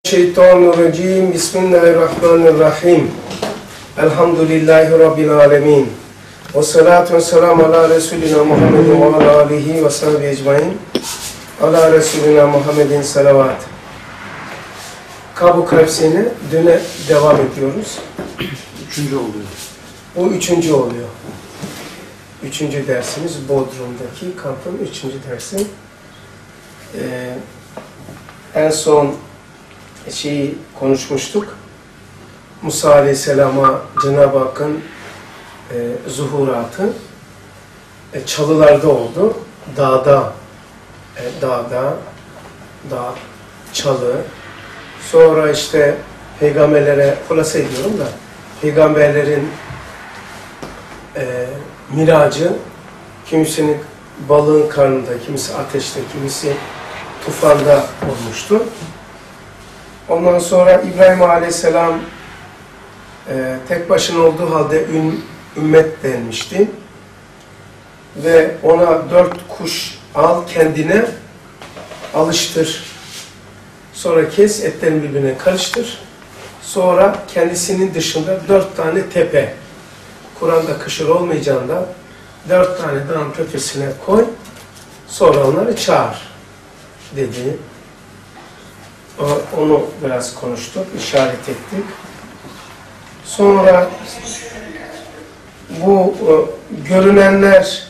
Şeytanirracim. Bismillahirrahmanirrahim. Elhamdülillahi Rabbil alemin. Ve salatu ve selamu ala Resulina Muhammedin ve ala alihi ve sahbihi ecmain. Ala Resulina Muhammedin salavat. Kabu Kavsi'ne düne devam ediyoruz. Üçüncü oluyor. Bu üçüncü oluyor. Üçüncü dersimiz Bodrum'daki kampın üçüncü dersi. En son konuşmuştuk. Musa Aleyhisselam'a Cenab-ı Hakk'ın zuhuratı çalılarda oldu. Dağda, dağ, çalı. Sonra işte peygamberlere, hulasa ediyorum da, peygamberlerin miracı, kimisinin balığın karnında, kimisi ateşte, kimisi tufanda olmuştu. Ondan sonra İbrahim Aleyhisselam tek başına olduğu halde ümmet denmişti. Ve ona 4 kuş al, kendine alıştır. Sonra kes, etlerini birbirine karıştır. Sonra kendisinin dışında 4 tane tepe, Kur'an'da kışır olmayacağında 4 tane dağın tepesine koy. Sonra onları çağır dedi. Onu biraz konuştuk, işaret ettik. Sonra bu görünenler,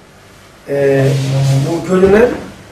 bu görünen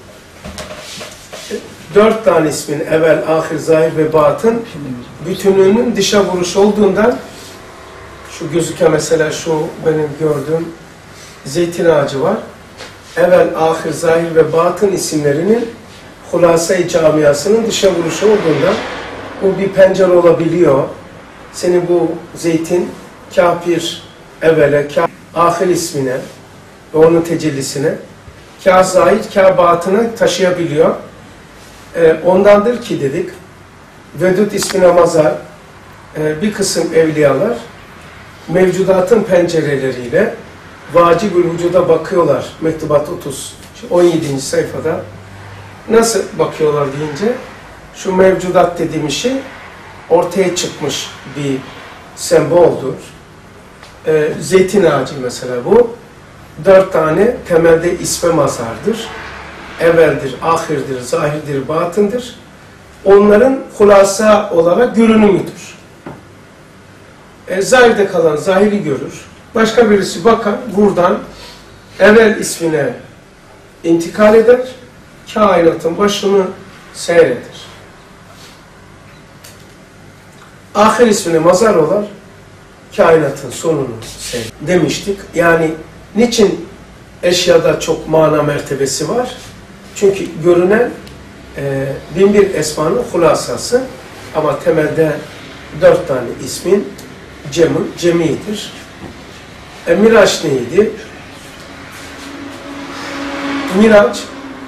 4 tane ismin evvel, ahir, zahir ve batın bütünlüğünün dışa vuruş olduğundan, şu gözüken mesela şu benim gördüğüm zeytin ağacı var. Evvel, ahir, zahir ve batın isimlerinin Hulasa-i camiasının dışa vuruşu olduğunda bu bir pencere olabiliyor. Senin bu zeytin kafir evvele, ahir ismine ve onun tecellisine, kâh zahir, kâh batını taşıyabiliyor. Ondandır ki dedik, Vedud ismine mazhar bir kısım evliyalar mevcudatın pencereleriyle vacib-ül vücuda bakıyorlar. Mektubat 30, 17. sayfada. Nasıl bakıyorlar deyince, şu mevcudat dediğimiz şey ortaya çıkmış bir semboldür. Zeytin ağacı mesela bu. 4 tane temelde isme mazhardır. Evveldir, ahirdir, zahirdir, batındır. Onların hulasa olarak görünümüdür. Zahirde kalan zahiri görür. Başka birisi bakar, buradan evvel ismine intikal eder. Kainatın başını seyreder. Ahir ismine mazhar olar, kainatın sonunu seyreder demiştik. Yani niçin eşyada çok mana mertebesi var? Çünkü görünen binbir esmanın hulasası, ama temelde 4 tane ismin cemidir. Miraç neydi? Miraç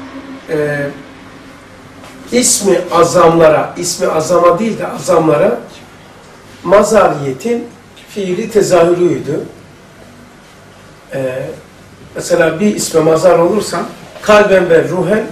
ismi azama değil de azamlara mazhariyetin fiili tezahürüydü. Mesela bir isme mazhar olursa kalben ve ruhen,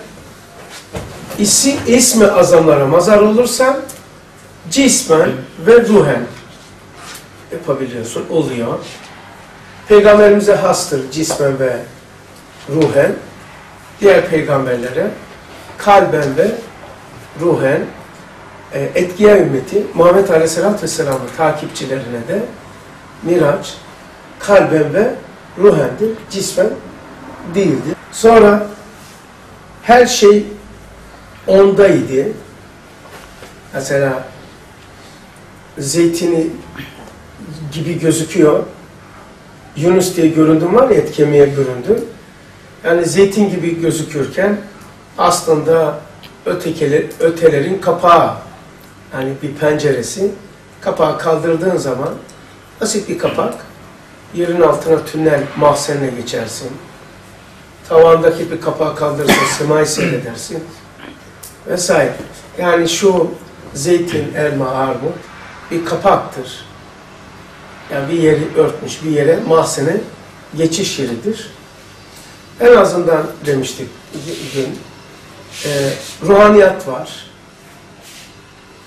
ismi azamlara mazhar olursa cismen ve ruhen yapabiliyorsun, oluyor. Peygamberimize hastır cismen ve ruhen. Diğer peygamberlere kalben ve ruhen, etkiye ümmeti Muhammed Aleyhisselatü Vesselam'ın takipçilerine de miraç kalben ve ruhendir, cismen değildir. Sonra her şey ondaydı. Mesela zeytini gibi gözüküyor. Yunus diye göründüm var ya, et kemiğe göründü. Yani zeytin gibi gözükürken aslında ötelerin kapağı, yani bir penceresi, kapağı kaldırdığın zaman basit bir kapak, yerin altına tünel mahzenine geçersin. Tavandaki bir kapağı kaldırırsan semayı seyredersin vesaire. Yani şu zeytin, elma, armut bir kapaktır. Yani bir yeri örtmüş, bir yere mahzene geçiş yeridir. En azından demiştik bugün, ruhaniyat var.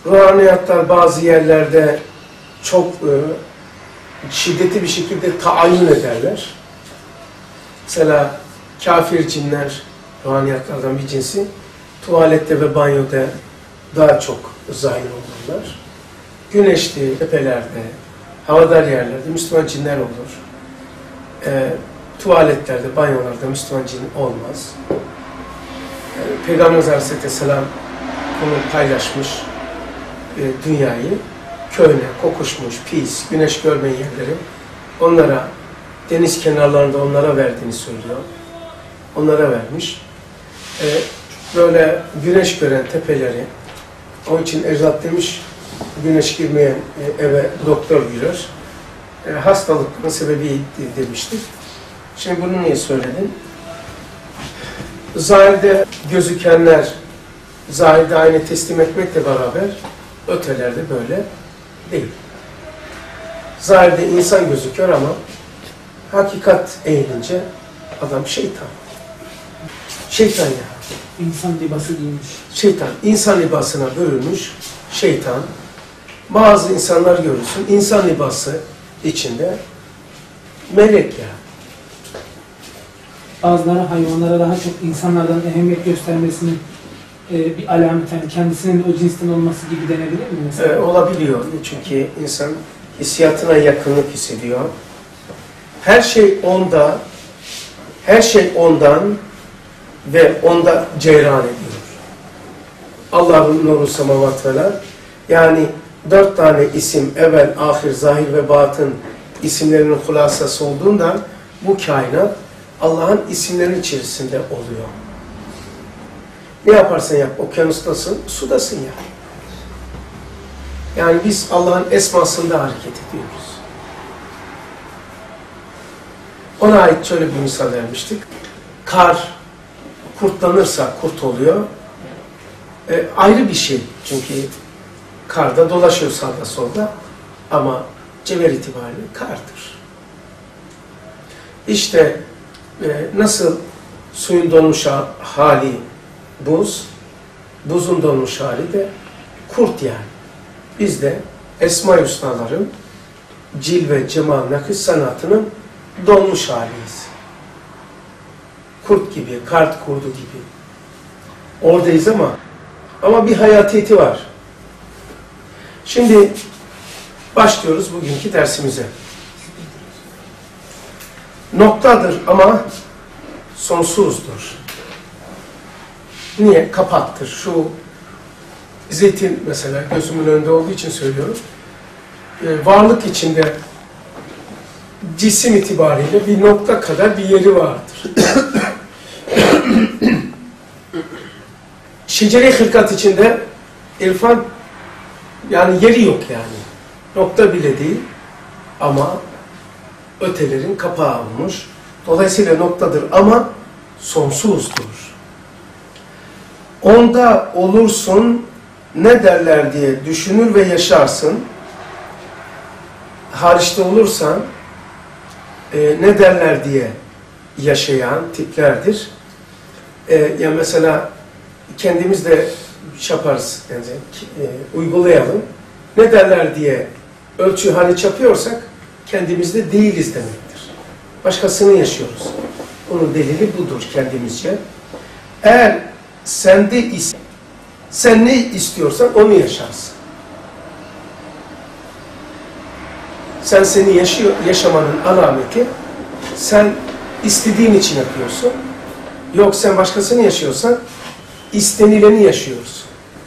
ruhaniyatlar bazı yerlerde çok şiddetli bir şekilde tayin ederler. Mesela kafir cinler, ruhaniyatlardan bir cinsi, tuvalette ve banyoda daha çok zahir olurlar. Güneşli, tepelerde, havadar yerlerde Müslüman cinler olur. Tuvaletlerde, banyolarda Müslüman cin olmaz. Peygamberimiz Aleyhisselam bunu paylaşmış, dünyayı köhne, kokuşmuş, pis, güneş görmeyen yerleri onlara, deniz kenarlarında onlara verdiğini söylüyor. Onlara vermiş. Böyle güneş gören tepeleri, onun için ecdat demiş, güneş girmeyen eve doktor girer. Hastalıkların sebebi demiştir. Şimdi bunu niye söyledim? Zahirde gözükenler, zahirde aynı teslim etmekle beraber ötelerde böyle değil. Zahirde insan gözüküyor ama hakikat eğilince adam şeytan. Şeytan ya. İnsan libası giymiş. Şeytan. İnsan libasına bürünmüş şeytan. Bazı insanlar görürsün, insan libası içinde melek ya. Bazıları hayvanlara daha çok insanlardan ehemmiyet göstermesinin bir alamet, yani kendisinin o cinsten olması gibi denebilir mi mesela? Olabiliyor. Çünkü insan hissiyatına yakınlık hissediyor. Her şey onda, her şey ondan ve onda cereyan ediyor. Allah'ın nuru semavat veler. Yani 4 tane isim, evvel, ahir, zahir ve batın isimlerinin hulasası olduğundan bu kainat Allah'ın isimlerinin içerisinde oluyor. Ne yaparsan yap, okyanustasın, sudasın ya. Yani biz Allah'ın esmasında hareket ediyoruz. Ona ait şöyle bir misal vermiştik. Kar, kurtlanırsa kurt oluyor. Ayrı bir şey. Çünkü karda dolaşıyor sağda solda. Ama cevher itibariyle kardır. İşte nasıl suyun donmuş hali buz, buzun donmuş hali de kurt yani. Biz de Esma-i Hüsnaların cilve, cemal, nakış sanatının donmuş haliyiz. Kurt gibi, kart kurdu gibi. Oradayız ama bir hayatiyeti var. Şimdi başlıyoruz bugünkü dersimize. Noktadır ama sonsuzdur. Niye? Kapattır. Şu zeytin mesela gözümün önünde olduğu için söylüyorum. Varlık içinde cisim itibariyle bir nokta kadar bir yeri vardır. Şecere-i hırkat içinde irfan yani yeri yok yani. Nokta bile değil ama ötelerin kapağı olmuş. Dolayısıyla noktadır ama sonsuzdur. Onda olursun ne derler diye düşünür ve yaşarsın. Hariçte olursan ne derler diye yaşayan tiplerdir. Yani mesela kendimiz de yaparız, yani uygulayalım. Ne derler diye ölçü hariç yapıyorsak kendimizde değiliz demektir. Başkasını yaşıyoruz. Onun delili budur kendimizce. Eğer sende sen ne istiyorsan onu yaşarsın. Sen seni yaşamanın alameti sen istediğin için yapıyorsun. Yok sen başkasını yaşıyorsan istenileni yaşıyorsun.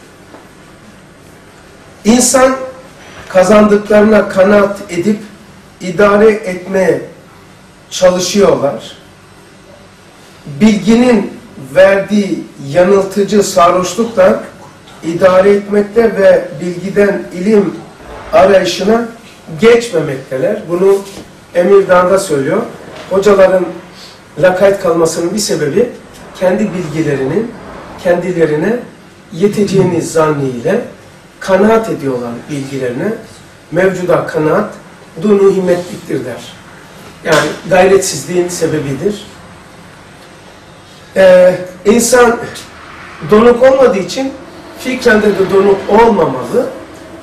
İnsan kazandıklarına kanaat edip idare etmeye çalışıyorlar. Bilginin verdiği yanıltıcı sarhoşlukla idare etmekte ve bilgiden ilim arayışına geçmemekteler. Bunu Emirdağ'da söylüyor. Hocaların lakayt kalmasının bir sebebi kendi bilgilerinin kendilerine yeteceğini zanniyle kanaat ediyorlar bilgilerine. Mevcuda kanaat dunu himmetliktir der. Yani gayretsizliğin sebebidir. İnsan donuk olmadığı için fikren de donuk olmamalı.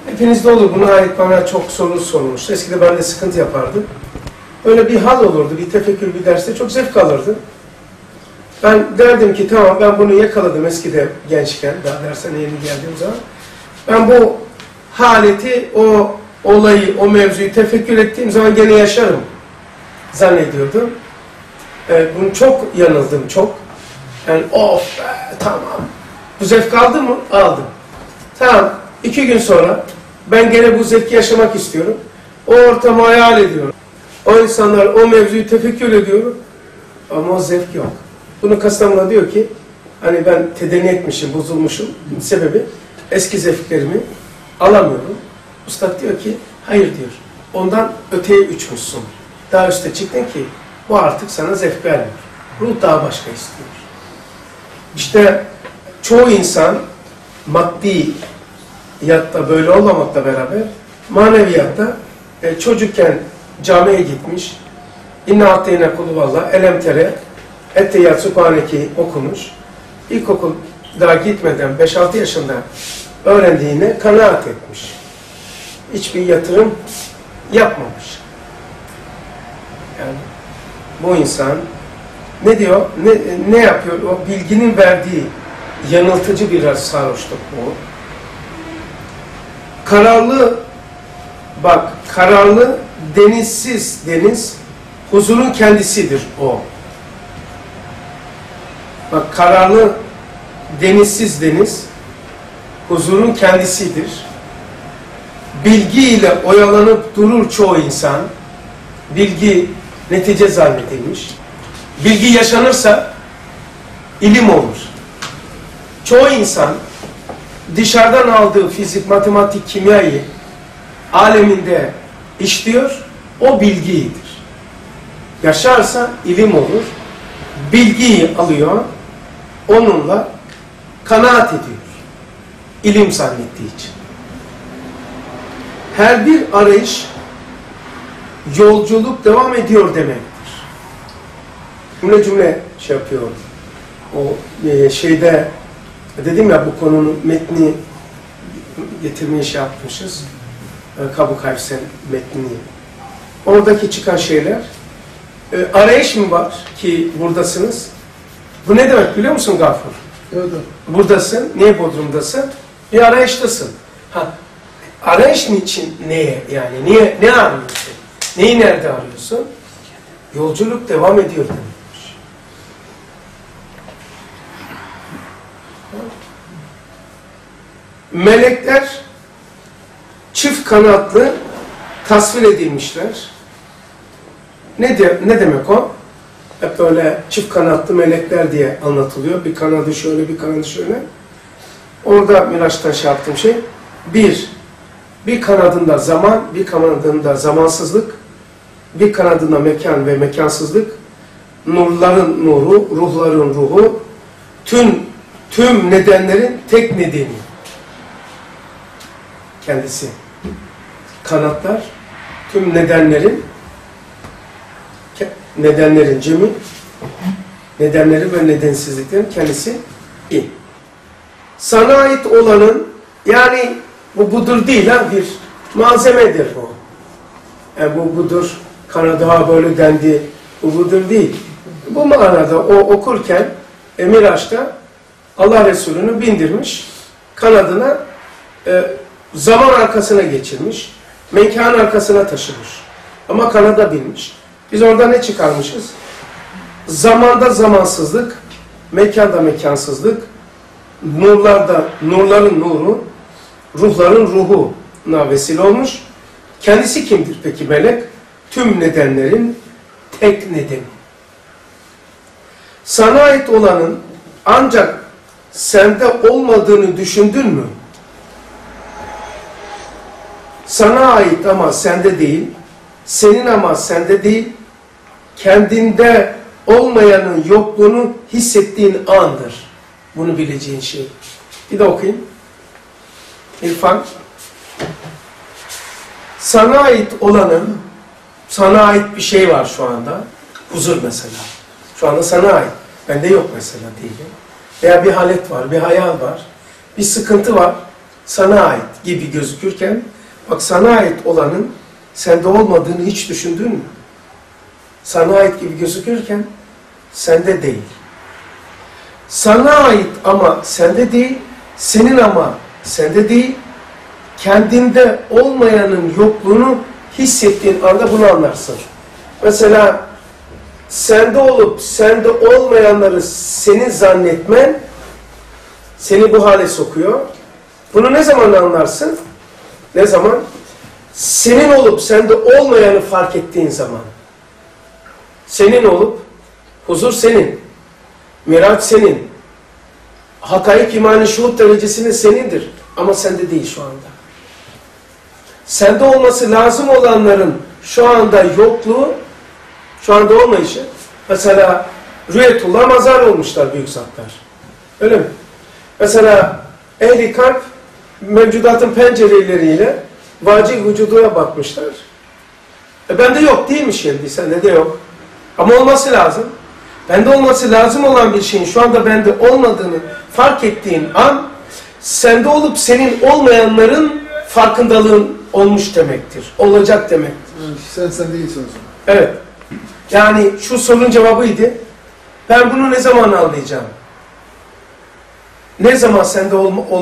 Hepinizde olur. Buna ait bana çok soru sorulmuştu. Eskiden ben de sıkıntı yapardım. Öyle bir hal olurdu. Bir tefekkür bir derste çok zevk alırdım. Ben derdim ki tamam ben bunu yakaladım eskide gençken. Daha dersine yeni geldiğim zaman. Ben bu haleti, o olayı, o mevzuyu tefekkür ettiğim zaman gene yaşarım zannediyordum. Bunu çok yanıldım, çok. Yani of tamam. Bu zevk aldım mı? Aldım. Tamam. 2 gün sonra ben gene bu zevki yaşamak istiyorum. O ortamı hayal ediyorum. O insanlar, o mevzuyu tefekkür ediyorum. Ama o zevk yok. Bunu Kastamonu diyor ki, hani ben tedeni etmişim, bozulmuşum. Sebebi eski zevklerimi alamıyorum. Üstad diyor ki, hayır diyor. Ondan öteye uçmuşsun. Daha üste çıktın ki, bu artık sana zevk vermiyor. Ruh daha başka istiyor. İşte çoğu insan maddi yatta böyle olmamakla beraber maneviyatta çocukken camiye gitmiş, İnna atteyne kuluvallah, elemtere, etteyyat subhaneki okumuş. İlkokulda gitmeden 5-6 yaşında öğrendiğine kanaat etmiş. Hiçbir yatırım yapmamış. Yani bu insan ne diyor, ne yapıyor? O bilginin verdiği yanıltıcı bir sarhoşluk bu. Kararlı, denizsiz deniz, huzurun kendisidir o. Bak, kararlı, denizsiz deniz, huzurun kendisidir. Bilgiyle oyalanıp durur çoğu insan. Bilgi netice zannedilmiş. Bilgi yaşanırsa ilim olur. Çoğu insan dışarıdan aldığı fizik, matematik, kimyayı aleminde işliyor, o bilgidir. Yaşarsa ilim olur. Bilgiyi alıyor, onunla kanaat ediyor. İlim zannettiği için. Her bir arayış, yolculuk devam ediyor demektir. Cümle şey yapıyor. O şeyde, dedim ya bu konunun metni getirmeye şey yapmışız. Kabu Kaysen metnini. Oradaki çıkan şeyler, arayış mı var ki buradasınız? Bu ne demek biliyor musun Gafur? Evet. Buradasın, niye Bodrum'dasın? Bir arayıştasın. Arayış niçin, neye yani? Ne arıyorsun? Neyi nerede arıyorsun? Yolculuk devam ediyor demektir. Melekler çift kanatlı tasvir edilmişler. Ne demek o? Hep böyle çift kanatlı melekler diye anlatılıyor. Bir kanadı şöyle, bir kanadı şöyle. Orada Miraç'tan şey yaptığım şey, bir kanadında zaman, bir kanadında zamansızlık, bir kanadında mekan ve mekansızlık, nurların nuru, ruhların ruhu, tüm nedenlerin tek nedeni kendisi. Kanatlar, tüm nedenlerin cemi, nedenleri ve nedensizliklerin kendisi. Sana ait olanın, yani bu budur değil ha, bir malzemedir bu. Yani bu budur, kanadı böyle dendi, bu budur değil. Bu manada o okurken Miraç'ta Allah Resulü'nü bindirmiş, kanadına zaman arkasına geçirmiş, mekan arkasına taşımış. Ama kanada binmiş. Biz orada ne çıkarmışız? Zamanda zamansızlık, mekanda mekansızlık, nurların nuru, ruhların ruhuna vesile olmuş. Kendisi kimdir peki melek? Tüm nedenlerin tek nedeni. Sana ait olanın ancak sende olmadığını düşündün mü? Sana ait ama sende değil, senin ama sende değil, kendinde olmayanın yokluğunu hissettiğin andır. Bunu bileceğin şey. Bir de okuyayım. İrfan. Sana ait olanın, sana ait bir şey var şu anda. Huzur mesela. Şu anda sana ait. Bende yok mesela diyelim. Veya bir halet var, bir hayal var, bir sıkıntı var. sana ait gibi gözükürken, bak sana ait olanın sende olmadığını hiç düşündün mü? Sana ait gibi gözükürken sende değil. Sana ait ama sende değil, senin ama sende değil, kendinde olmayanın yokluğunu hissettiğin anda bunu anlarsın. Mesela sende olup sende olmayanları senin zannetmen seni bu hale sokuyor. Bunu ne zaman anlarsın? Ne zaman? Senin olup sende olmayanı fark ettiğin zaman. Senin olup, huzur senin, miraç senin, hakaik imani şuhud derecesinin senindir. Ama sende değil şu anda. Sende olması lazım olanların şu anda yokluğu, şu anda olmayışı. Mesela rüyetullah mazhar olmuşlar büyük zatlar. Öyle mi? Mesela ehli kalp mevcudatın pencereleriyle vacih vücuduna bakmışlar. Bende yok değil mi şimdi? Sende de yok. Ama olması lazım. Bende olması lazım olan bir şeyin şu anda bende olmadığını fark ettiğin an sende olup senin olmayanların farkındalığın olmuş demektir. Olacak demektir. Sen değilsin o zaman. Evet. Yani şu sorunun cevabıydı. Ben bunu ne zaman anlayacağım? Ne zaman sende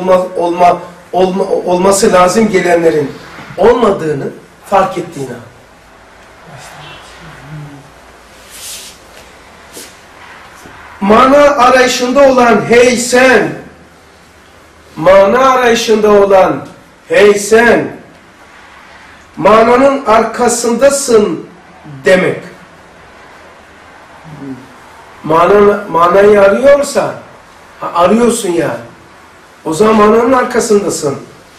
olması lazım gelenlerin olmadığını fark ettiğin an. Mana arayışında olan hey sen, mana arayışında olan hey sen, mananın arkasındasın demek. Manayı arıyorsa, arıyorsun yani. O zaman mananın arkasındasın.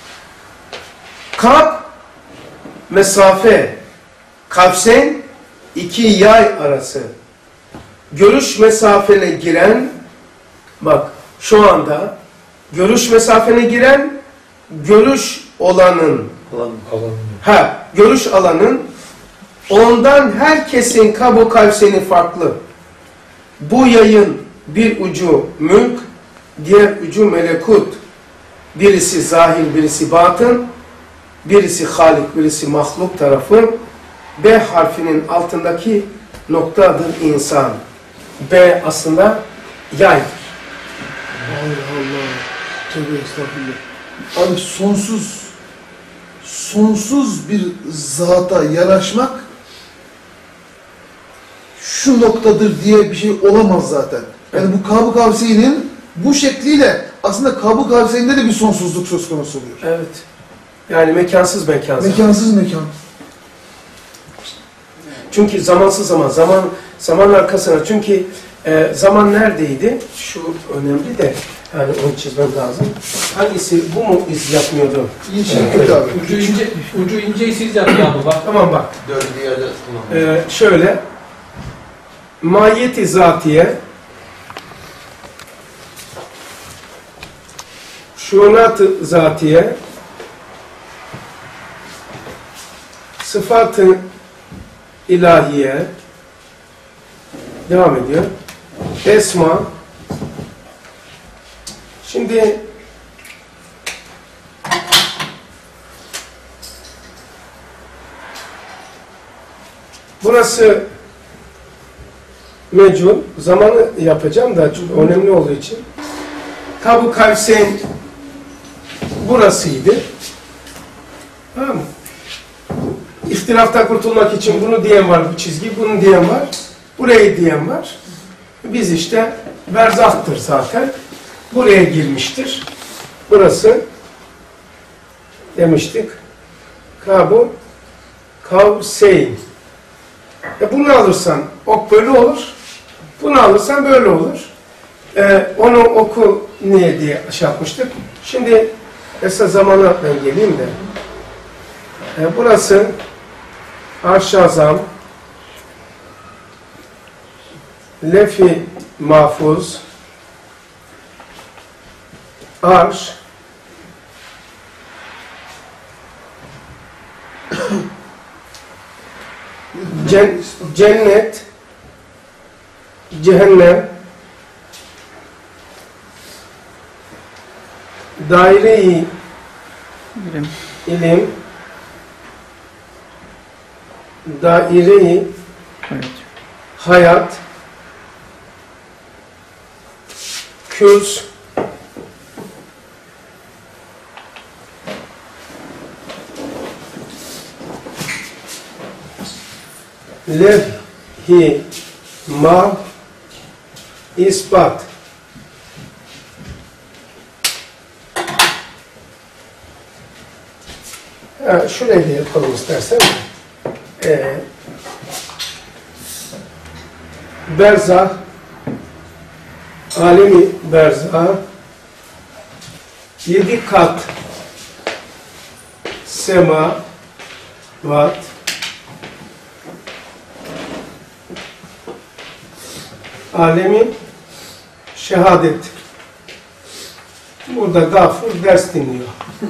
Kalp, mesafe, kavsen, iki yay arası. Görüş mesafene giren, bak şu anda görüş mesafene giren, görüş olanın, görüş alanın, ondan herkesin kab-ı kavseni farklı. Bu yayın bir ucu mülk, diğer ucu melekut. Birisi zahir, birisi batın, birisi halik, birisi mahluk tarafı. B harfinin altındaki noktadır insan. B aslında yaydır. Allah Allah. Tövbe estağfurullah. Abi sonsuz bir zata yanaşmak şu noktadır diye bir şey olamaz zaten. Yani bu Kab-ı Kavseyn'in bu şekliyle aslında Kab-ı Kavseyn'de de bir sonsuzluk söz konusu oluyor. Evet. Yani mekansız mekan. Mekansız mekan. Çünkü zamansız zaman arkasına. Çünkü zaman neredeydi? Şu önemli de yani onu çizmem lazım. Hangisi bu mu iz yapmıyordu? Yeşil abi. Ucu inceyi siz yapın abi bak. Tamam bak. Dördüncü yerde kullanılıyor. Şöyle mahiyeti zatiye, şuunat-ı zatiye, sıfat-ı ilahiye devam ediyor. Esma. Şimdi burası mecul. Zamanı yapacağım da çok önemli olduğu için. Kab-ı Kavseyn burasıydı. Tamam mı? İhtilaftan kurtulmak için bunu diyen var, bu çizgi, bunu diyen var, burayı diyen var. Biz işte berzahtır zaten. Buraya girmiştir. Burası demiştik. Kab-ı Kavseyn. Bunu alırsan ok böyle olur. Bunu alırsan böyle olur. Onu oku niye diye şey yapmıştık. Şimdi esas zamana ben geleyim de. Burası Arş-ı Azam, Lef-i Mahfuz, Arş, cennet, cehennem, daire-i İlim. Daire-i hayat. Kürs. Levh-i ma ispat. Şurayı da yapalım istersen. Berzah, alemi berzah, 7 kat sema vat, alemi şehadet. Burada Gafur ders dinliyor.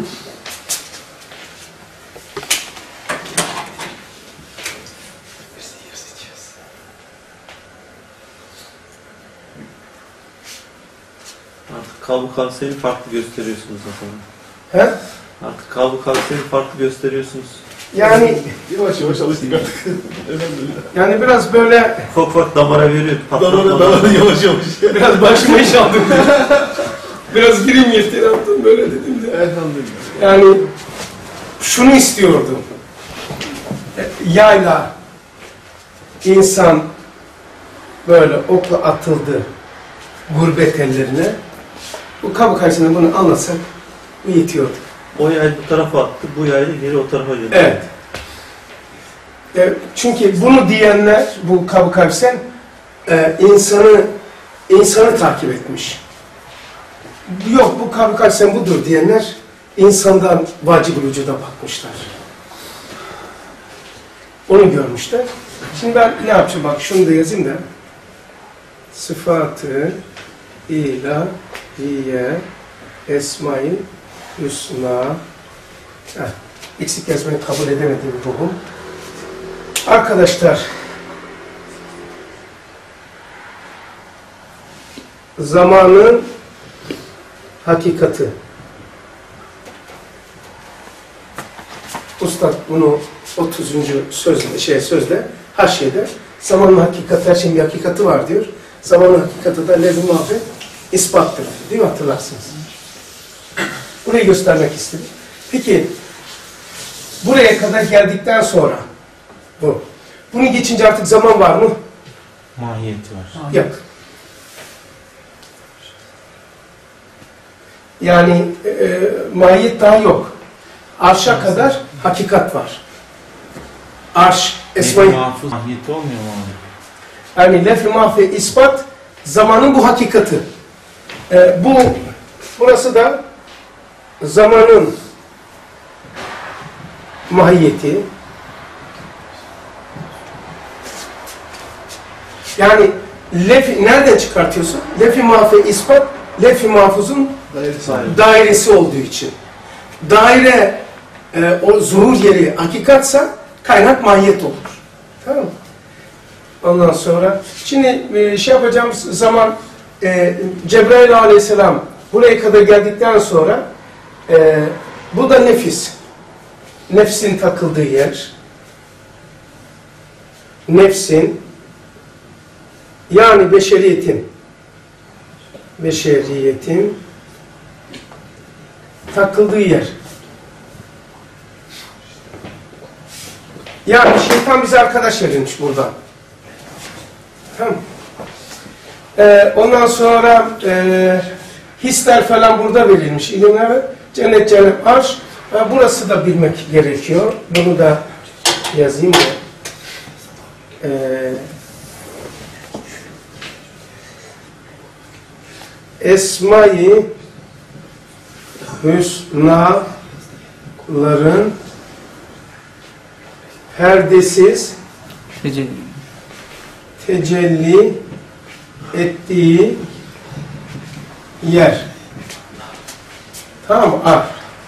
Artık Kab-ı Kavseyn'i farklı gösteriyorsunuz o zaman. He? Artık Kab-ı Kavseyn'i farklı gösteriyorsunuz. Yani Yavaş yavaş alıştık artık. yani biraz böyle Ufak ufak damara veriyor. Damara yavaş yavaş. biraz başıma iş aldım. Biraz gireyim yeter yaptım böyle dedim de. Elhamdülillah. Yani şunu istiyordum. Yayla insan böyle okla atıldı gurbet ellerine. Bu Kab-ı Kavseyn'de bunu anlatsak yetiyordu. O yayı bu tarafa attı, bu yayı geri o tarafa Evet. gönderdi. Çünkü bunu diyenler, bu Kab-ı Kavseyn insanı takip etmiş. Yok bu Kab-ı Kavseyn budur diyenler insandan vacib-ül vücuda bakmışlar. Onu görmüşler. Şimdi ben ne yapacağım? Bak şunu da yazayım da. Sıfatı ilahiye esma-i hüsna. Eksik yazmayı kabul edemediğim ruhum. Arkadaşlar, zamanın hakikati. Ustad bunu 30. sözde haşiyede zamanın hakikati, her şeyin bir hakikati var diyor. Zamanın hakikati de lezim muhabbet ispattır. Değil mi? Hatırlarsınız. Burayı göstermek istedim. Peki, buraya kadar geldikten sonra bu. Bunu geçince artık zaman var mı? Mahiyeti var. Yok. Yani mahiyet daha yok. Arşa kadar hakikat var. Arş, esma-i... Mahfuz mahiyeti olmuyor mu abi? Yani lef-i mahfi ispat, zamanın bu hakikati. Burası da zamanın mahiyeti. Yani nereden çıkartıyorsun? Lef-i mahfi ispat, lef-i mahfuzun dairesi olduğu için. Daire o zuhur yeri hakikatsa kaynak mahiyet olur. Tamam mı? Ondan sonra şimdi yapacağımız zaman Cebrail aleyhisselam buraya kadar geldikten sonra bu da nefis. Nefsin takıldığı yer. Nefsin yani beşeriyetin takıldığı yer. Yani şeytan bize arkadaş verilmiş burada. Tamam. Ondan sonra hisler falan burada verilmiş. İlimler, cennet, cennet, arş. Burası da bilmek gerekiyor. Bunu da yazayım da. Esma-i Hüsna'ların perdesiz tecelli ettiği yer. Tamam mı?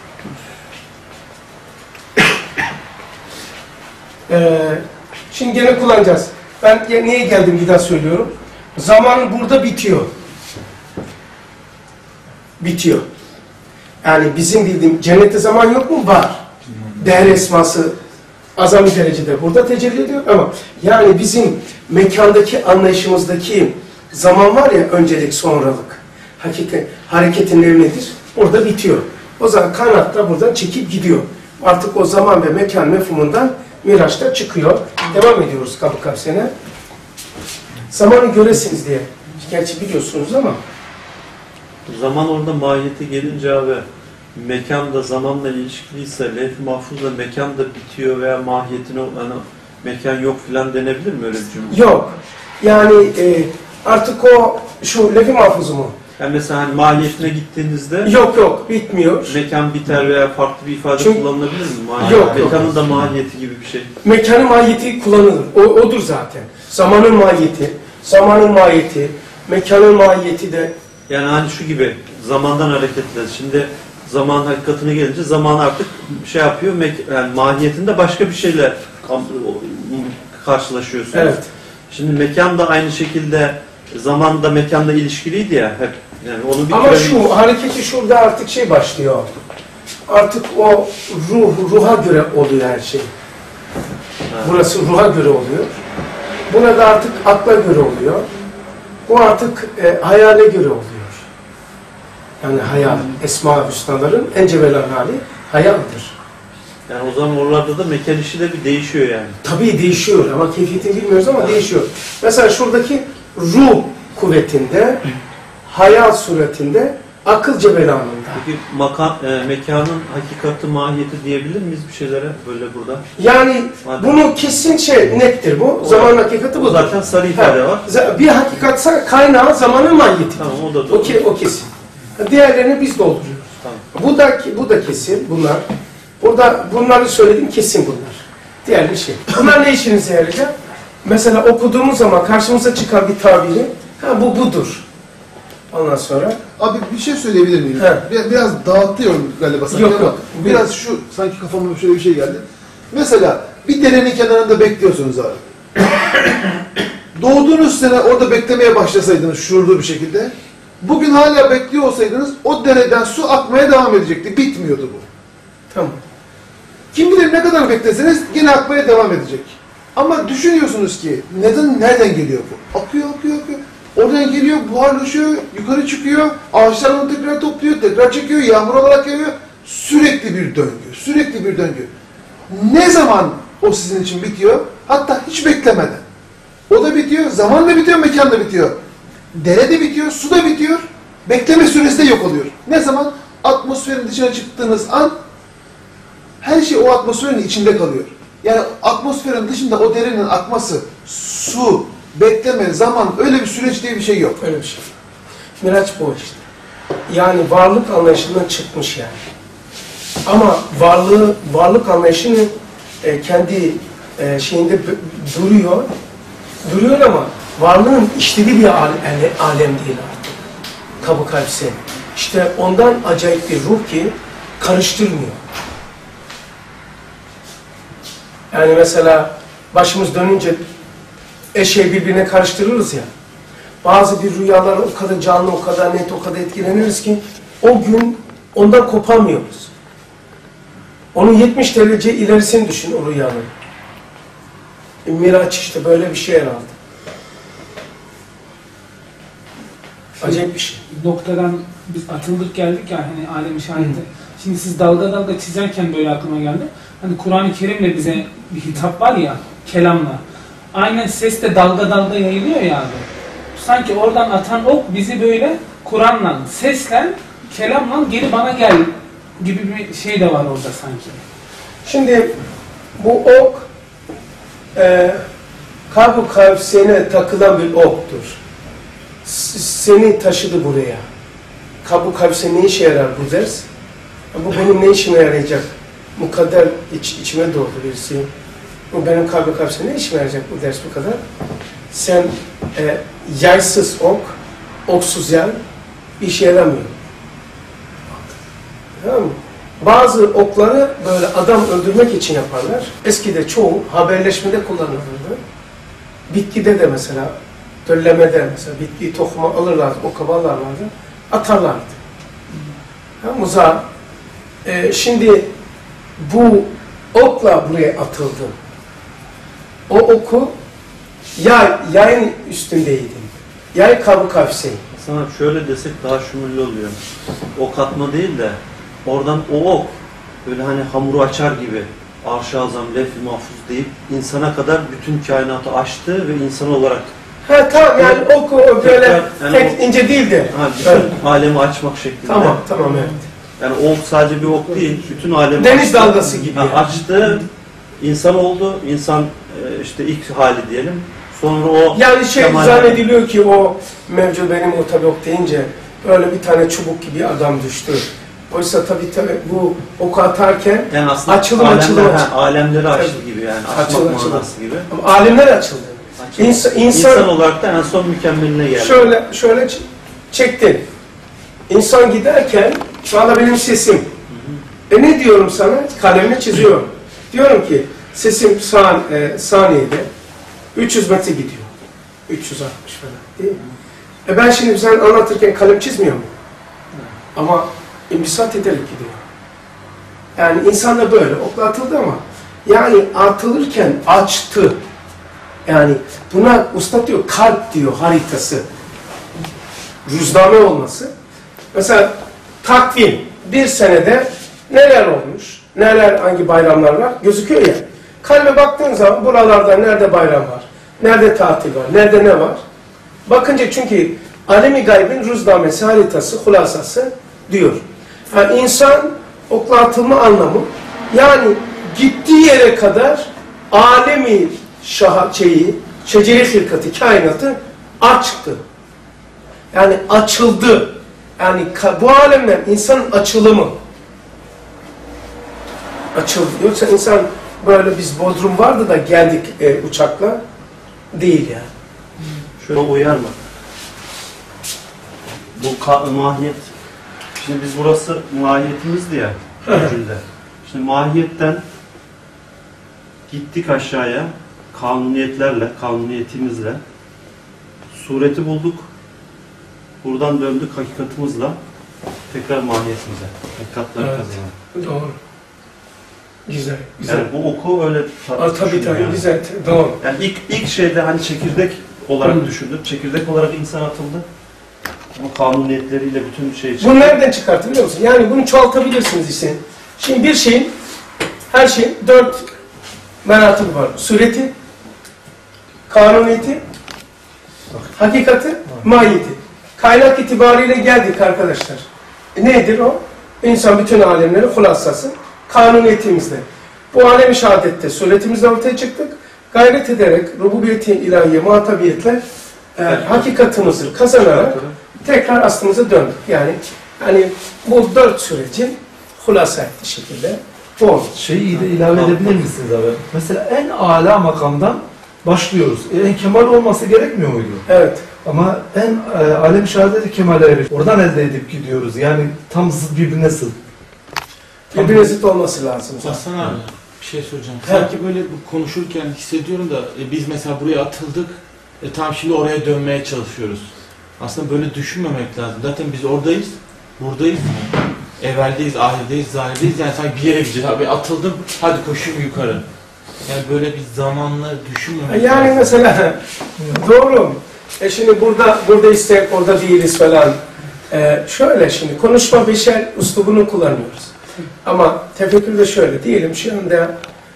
Şimdi gene kullanacağız. Ben niye geldim bir daha söylüyorum. Zaman burada bitiyor. Bitiyor. Yani bizim bildiğim cennette zaman yok mu? Var. Değer esması azami derecede burada tecelli ediyor ama yani bizim mekandaki anlayışımızdaki zaman var ya, öncelik sonralık. Hakikaten hareketin nedir? Orada bitiyor. O zaman kanat da buradan çekip gidiyor. Artık o zaman ve mekan mefhumundan Miraç'ta çıkıyor. Devam ediyoruz Kabı Kavse'ne. Zamanı göresiniz diye. Gerçi biliyorsunuz ama. Zaman orada mahiyete gelince abi, mekan da zamanla ilişkiliyse levh-i mahfuzla mekan da bitiyor veya mahiyetine hani mekan yok filan denebilir mi öyle bir cümle? Yok. Yani artık o şu levh-i mahfuzu mu? Yani mesela hani mahiyetine gittiğinizde Yok bitmiyor. mekan biter veya farklı bir ifade Çünkü- kullanılabilir mi? Yok. Mekanın da mahiyeti gibi bir şey. Mekanın mahiyeti kullanılır. Odur zaten. Zamanın mahiyeti, mekanın mahiyeti de Yani hani şu gibi zamandan hareketle. Şimdi zaman hakikatine gelince zaman artık şey yapıyor, yani mahiyetinde başka bir şeyle karşılaşıyorsunuz. evet. Şimdi mekan da aynı şekilde zaman da mekanla ilişkiliydi ya hep. Yani onu bir Ama şu hareketi şurada artık şey başlıyor. Artık o ruha göre oluyor her şey. Burası ruha göre oluyor. Burada artık akla göre oluyor. Bu artık hayale göre oluyor. Yani hayal, Esma-ı Hüsnaların en cevheler hali hayaldir. Yani o zaman oralarda da mekan işi de bir değişiyor yani. Tabii değişiyor ama keyfiyetini bilmiyoruz ama değişiyor. Mesela şuradaki ruh kuvvetinde, hayal suretinde, akıl cebelanında. Peki mekanın hakikati, mahiyeti diyebilir miyiz bir şeylere böyle burada? Yani bunu kesin nettir bu. Zaman hakikati bu. Zaten sarı ifade var. Bir hakikatsa kaynağı zamanın mahiyeti. Tamam, o da doğru. O kesin. Diğerlerini biz dolduruyoruz. Tamam. Bu da kesin bunlar. Burada bunları söyledim, kesin bunlar. Diğer bir şey. Bunlar ne işinize yarayacak? Mesela okuduğumuz zaman karşımıza çıkan bir tabiri, bu budur. Ondan sonra Abi bir şey söyleyebilir miyim? Biraz dağıtıyorum galiba sanki Yok, ama yok. biraz şu sanki kafama şöyle bir şey geldi. Mesela bir derenin kenarında bekliyorsunuz abi. Doğduğunuz sene orada beklemeye başlasaydınız şuurlu bir şekilde, bugün hala bekliyor olsaydınız o dereden su akmaya devam edecekti. Bitmiyordu bu. tamam. Kim bilir ne kadar bekleseniz yine akmaya devam edecek. Ama düşünüyorsunuz ki nereden geliyor bu? Akıyor. Oradan geliyor, buharlaşıyor, yukarı çıkıyor, ağaçlar onu tekrar topluyor, tekrar çekiyor, yağmur olarak yağıyor. Sürekli bir döngü. Ne zaman o sizin için bitiyor? Hatta hiç beklemeden. O da bitiyor, zaman da bitiyor, mekan da bitiyor. Dere de bitiyor, su da bitiyor, bekleme süresi de yok oluyor. Ne zaman? Atmosferin dışına çıktığınız an her şey o atmosferin içinde kalıyor. Yani atmosferin dışında o derenin akması, su, bekleme, zaman, öyle bir süreç diye bir şey yok. Öyle bir şey. Miraç bu işte. Yani varlık anlayışından çıkmış yani. Ama varlık anlayışını kendi şeyinde duruyor ama varlığın işlediği bir alem değil artık. Kabı kalpse. İşte ondan acayip bir ruh ki karıştırmıyor. Yani mesela başımız dönünce eşeği birbirine karıştırırız ya. Bazı bir rüyalar o kadar canlı, o kadar net, o kadar etkileniriz ki o gün ondan kopamıyoruz. Onun 70 derece ilerisini düşün o rüyanın. Miraç işte böyle bir şey herhalde. Acayip bir şey. Noktadan biz atıldık geldik ya hani alem-i şahide. Şimdi siz dalga dalga çizerken böyle aklıma geldi. Hani Kur'an-ı Kerim'le bize bir hitap var ya, kelamla. Aynen ses de dalga dalga yayılıyor ya abi. Sanki oradan atan ok bizi böyle Kur'an'la, sesle, kelamla geri bana gel gibi bir şey de var orada sanki. Şimdi bu ok Kabı Kavse'ne takılan bir oktur. Seni taşıdı buraya. Kabı Kavse ne işe yarar bu ders? Bu benim ne işime yarayacak? Mukadder içime doğdu birisi. Bu benim Kabı Kavse ne işime yarayacak bu ders bu kadar? Sen yaysız ok, oksuz yay bir işe yaramıyor. Tamam mı? Bazı okları böyle adam öldürmek için yaparlar. Eskide çoğu haberleşmede kullanılırdı. Bitkide de mesela, döllemede mesela bitkiyi tohuma alırlardı, oka bağlarlardı, atarlardı. Muza, şimdi bu okla buraya atıldım. O oku yayın üstündeydin. Yay Kabu Kavseyn. Sana şöyle desek daha şumurlu oluyor. Ok atma değil de oradan o ok böyle hani hamuru açar gibi Arş-ı Azam, Levh-i Mahfuz deyip insana kadar bütün kainatı açtı ve insan olarak Tamam yani oku böyle yani tek ince değildi. Bütün alemi açmak şeklinde. Tamam evet. Yani ok sadece bir ok değil, bütün alemi Deniz açtı. dalgası gibi. Yani. Açtı, insan oldu, insan işte ilk hali diyelim. Sonra o Yani kemal... zannediliyor ki o mevcut benim o tabi ok deyince böyle bir tane çubuk gibi adam düştü. Oysa tabi bu oku atarken yani aslında açılım. Alemleri açtı gibi yani. Açmak manası gibi. Ama alemler açıldı. İnsan olarak da en son mükemmeline geldi. Şöyle çektin. İnsan giderken şu anda benim sesim. Ne diyorum sana? Kalemle çiziyorum. Diyorum ki sesim saniyede 300 metre gidiyor. 360 falan değil mi? Ben şimdi sen anlatırken kalem çizmiyor mu? Ama imbisat ederek gidiyor. Yani insan da böyle okla atıldı ama yani atılırken açtı. Yani buna usta diyor kalp diyor haritası. Rüzname olması. Mesela takvim bir senede neler olmuş, hangi bayramlar var gözüküyor ya. Kalbe baktığın zaman buralarda nerede bayram var, nerede tatil var, nerede ne var. Bakınca çünkü alemi gaybin rüznamesi, haritası, hulasası diyor. Yani insan okla atılma anlamı yani gittiği yere kadar alemi şeceri hilkati, kainatı açtı. Yani açıldı. Yani bu alemden insanın açılımı. Açıldı. Yoksa insan böyle biz Bodrum vardı da geldik uçakla. Değil yani. Şöyle uyar mı? Bu mahiyet. Şimdi biz burası mahiyetimizdi ya. Öncülde. Şimdi mahiyetten gittik aşağıya. Kanuniyetlerle, kanuniyetimizle. Sureti bulduk. Buradan döndük hakikatımızla. Tekrar mahiyetimize. Hakikatları kazandık. Doğru. Güzel. Yani bu oku öyle tabii yani. güzel. Doğru. Yani ilk şeyde hani çekirdek olarak düşündük. Çekirdek olarak insan atıldı. Ama kanuniyetleriyle bütün şey çıktı. Bunu nereden çıkarttın biliyor musun? Yani bunu çoğaltabilirsiniz işte. Şimdi bir şeyin, her şeyin 4 meratibı var. Sureti, kanuniyeti, hakikati, mahiyeti. Kaynak itibariyle geldik arkadaşlar. Nedir o? İnsan bütün alemleri hulasası. Kanuniyetimizde. Bu alem-i şehadette suretimizle ortaya çıktık. Gayret ederek rububiyeti ilahiye muhatabiyetle hakikatimizi kazanarak tekrar aslımıza döndük. Yani hani bu 4 sürecin hulasa ettiği şekilde bu oldu. Şeyi de ilave edebilir misiniz abi? Mesela en âlâ makamdan başlıyoruz. En kemal olması gerekmiyor muydu? Evet. Ama en alem-i şehadeti kemale eriş. Oradan elde edip gidiyoruz. Yani tam zıt birbirine zıt. Birbirine zıt olması lazım. Hasan abi bir şey soracağım. Sanki böyle konuşurken hissediyorum da biz mesela buraya atıldık. Tamam şimdi oraya dönmeye çalışıyoruz. Aslında böyle düşünmemek lazım. Zaten biz oradayız, buradayız. Evveldeyiz, ahirdeyiz, zahirdeyiz. Yani sanki bir yere gideceğiz. Abi atıldım, hadi koşayım yukarı. Yani böyle bir zamanla düşünmemek Yani lazım. mesela doğru. Şimdi burada istek, orada değiliz falan. Şöyle şimdi konuşma beşer üslubunu kullanıyoruz. Ama tefekkür de şöyle diyelim şu anda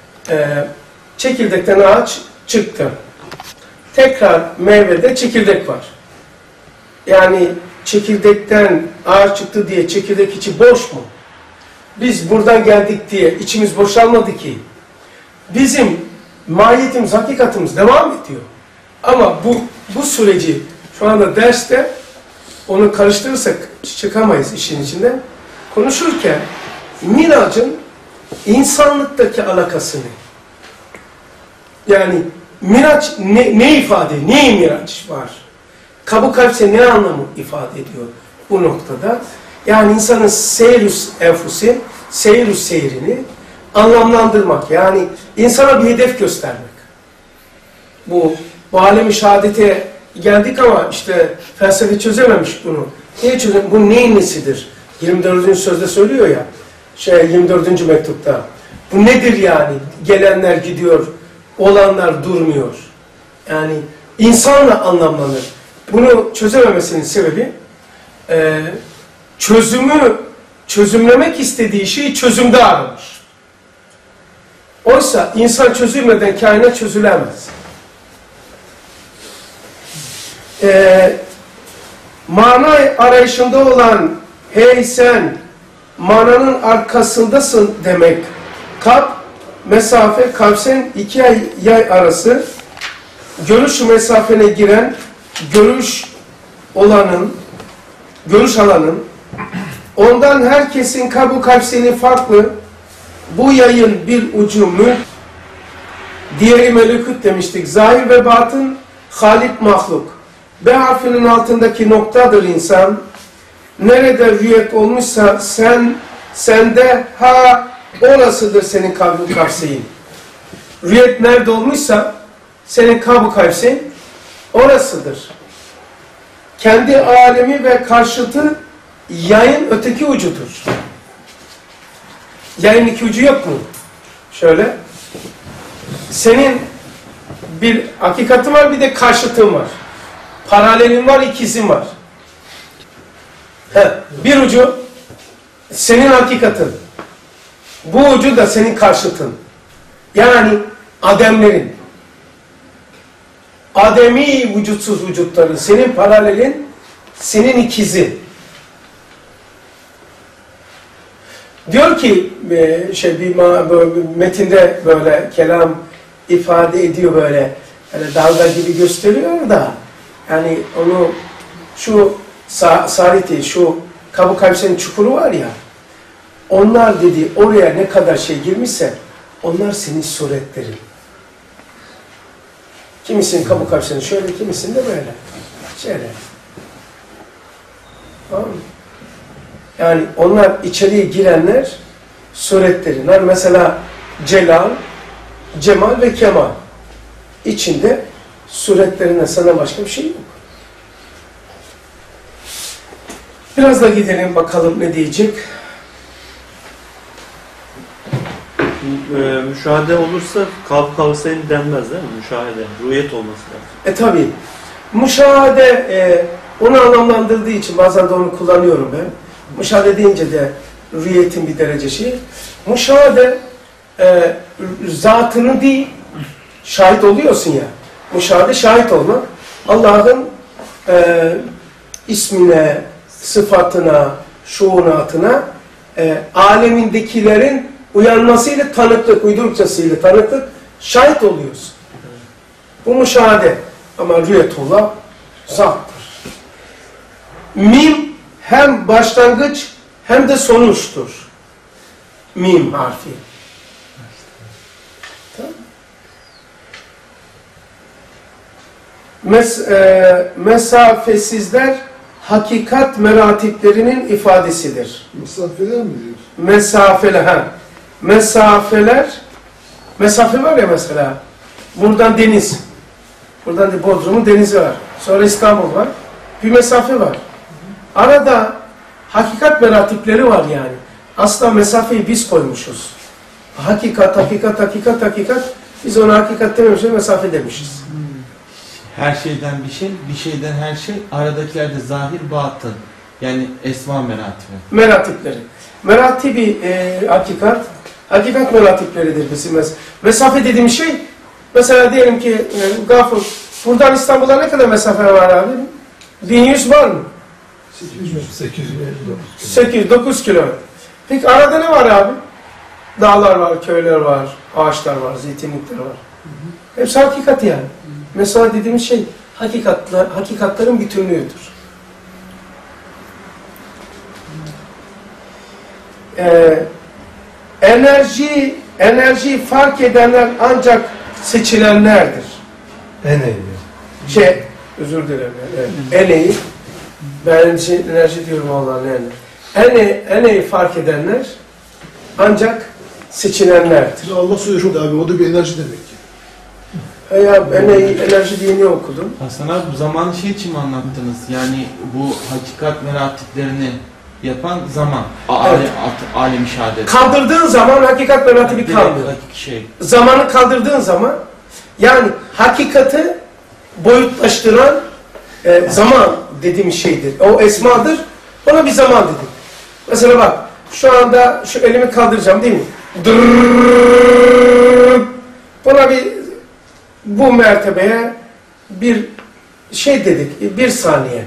çekirdekten ağaç çıktı. Tekrar meyvede çekirdek var. Yani çekirdekten ağaç çıktı diye çekirdek içi boş mu? Biz buradan geldik diye içimiz boşalmadı ki. Bizim mahiyetimiz, hakikatimiz devam ediyor. Ama bu süreci şu anda derste onu karıştırırsak çıkamayız işin içinden. Konuşurken miracın insanlıktaki alakasını yani miraç ne ifade, ne miraç var? Kabu kalpse ne anlamı ifade ediyor bu noktada? Yani insanın seyrus enfusi, seyrus seyrini anlamlandırmak. Yani insana bir hedef göstermek. Bu alem-i şehadete geldik ama işte felsefe çözememiş bunu. Niye çözememiş? Bu neyin nesidir? 24. sözde söylüyor ya, 24. mektupta. Bu nedir yani? Gelenler gidiyor, olanlar durmuyor. Yani insanla anlamlanır. Bunu çözememesinin sebebi çözümlemek istediği şeyi çözümde aramış. Oysa insan çözülmeden kainat çözülemez. Mana arayışında olan hey sen mananın arkasındasın demek. Kap, mesafe, kavsen iki yay arası görüş mesafene giren görüş alanın ondan herkesin kabu kavseni farklı. Bu yayın bir ucu mülk, diğeri melekut demiştik. Zahir ve batın, halik mahluk. B harfinin altındaki noktadır insan. Nerede rüyet olmuşsa sende ha orasıdır senin kabu kavseyin. Rüyet nerede olmuşsa senin kabu kavseyin orasıdır. Kendi alemi ve karşıtı yayın öteki ucudur. Yayın iki ucu yok mu? Şöyle. Senin bir hakikatın var, bir de karşıtın var. Paralelin var, ikizin var. Bir ucu senin hakikatın. Bu ucu da senin karşıtın. Yani ademlerin. Ademi vücutsuz vücutların. Senin paralelin, senin ikizin. Diyor ki bir metinde böyle kelam ifade ediyor böyle yani dalga gibi gösteriyor da yani onu şu Sariti, şu Kabu Kavse'nin çukuru var ya, onlar dedi oraya ne kadar şey girmişse onlar senin suretlerin. Kimisinin Kabu Kavse'nin şöyle, kimisinin de böyle. Şöyle. Tamam mı? Yani onlar içeriye girenler suretleri. Mesela Celal, Cemal ve Kemal. İçinde suretlerine sana başka bir şey yok. Biraz da gidelim bakalım ne diyecek. Müşahede olursa Kabu Kavseyn denmez değil mi? Müşahede, rüyet olması lazım. Tabii. Müşahede onu anlamlandırdığı için bazen de onu kullanıyorum ben. Müşahede deyince de rüyetin bir derece şeyi. Müşahede zatını değil, şahit oluyorsun ya. Müşahede şahit olmak. Allah'ın ismine, sıfatına, şuunatına, alemindekilerin uyanmasıyla tanıklık, uydurukçasıyla tanıklık, şahit oluyorsun. Bu müşahede. Ama rüyetullah zattır. Mim hem başlangıç hem de sonuçtur. Mim harfi. Tamam. Mesafesizler hakikat meratiplerinin ifadesidir. Mesafeler mi diyorsun? Mesafeler. Mesafe var ya mesela. Buradan deniz. Buradan da Bodrum'un denizi var. Sonra İstanbul var. Bir mesafe var. Arada hakikat meratipleri var yani. Aslında mesafeyi biz koymuşuz. Hakikat. Biz ona hakikat dememişiz, mesafe demişiz. Her şeyden bir şeyden her şey. Aradakiler de zahir, batın. Yani esma meratibi. Meratipleri. Meratibi hakikat meratipleridir bizim. Mesafe dediğim şey, mesela diyelim ki Gafur, buradan İstanbul'a ne kadar mesafe var abi? 1100 var mı? 809 kilometre. Peki arada ne var abi? Dağlar var, köyler var, ağaçlar var, zeytinlikler var. Hepsi hakikat yani. Mesela dediğimiz şey hakikatlerin bütünlüğüdür. Enerji fark edenler ancak seçilenlerdir. Özür dilerim. Evet. Ben enerji diyorum Allah'ın eneyi fark edenler ancak seçilenlerdir. Allah söylüyor abi, o da bir enerji demek ki. Enerji diye ne okudum? Hasan abi bu zamanı şey için mi anlattınız? Yani bu hakikat meratiplerini yapan zaman. Evet. Alem-i şehadet. Kaldırdığın zaman hakikat meratibi kalmıyor. Zamanı kaldırdığın zaman, yani hakikati boyutlaştıran zaman dediğim şeydir. O esmadır. Ona bir zaman dedim. Mesela bak, şu anda şu elimi kaldıracağım değil mi? Dırrrr. Buna bu mertebeye bir şey dedik, bir saniye.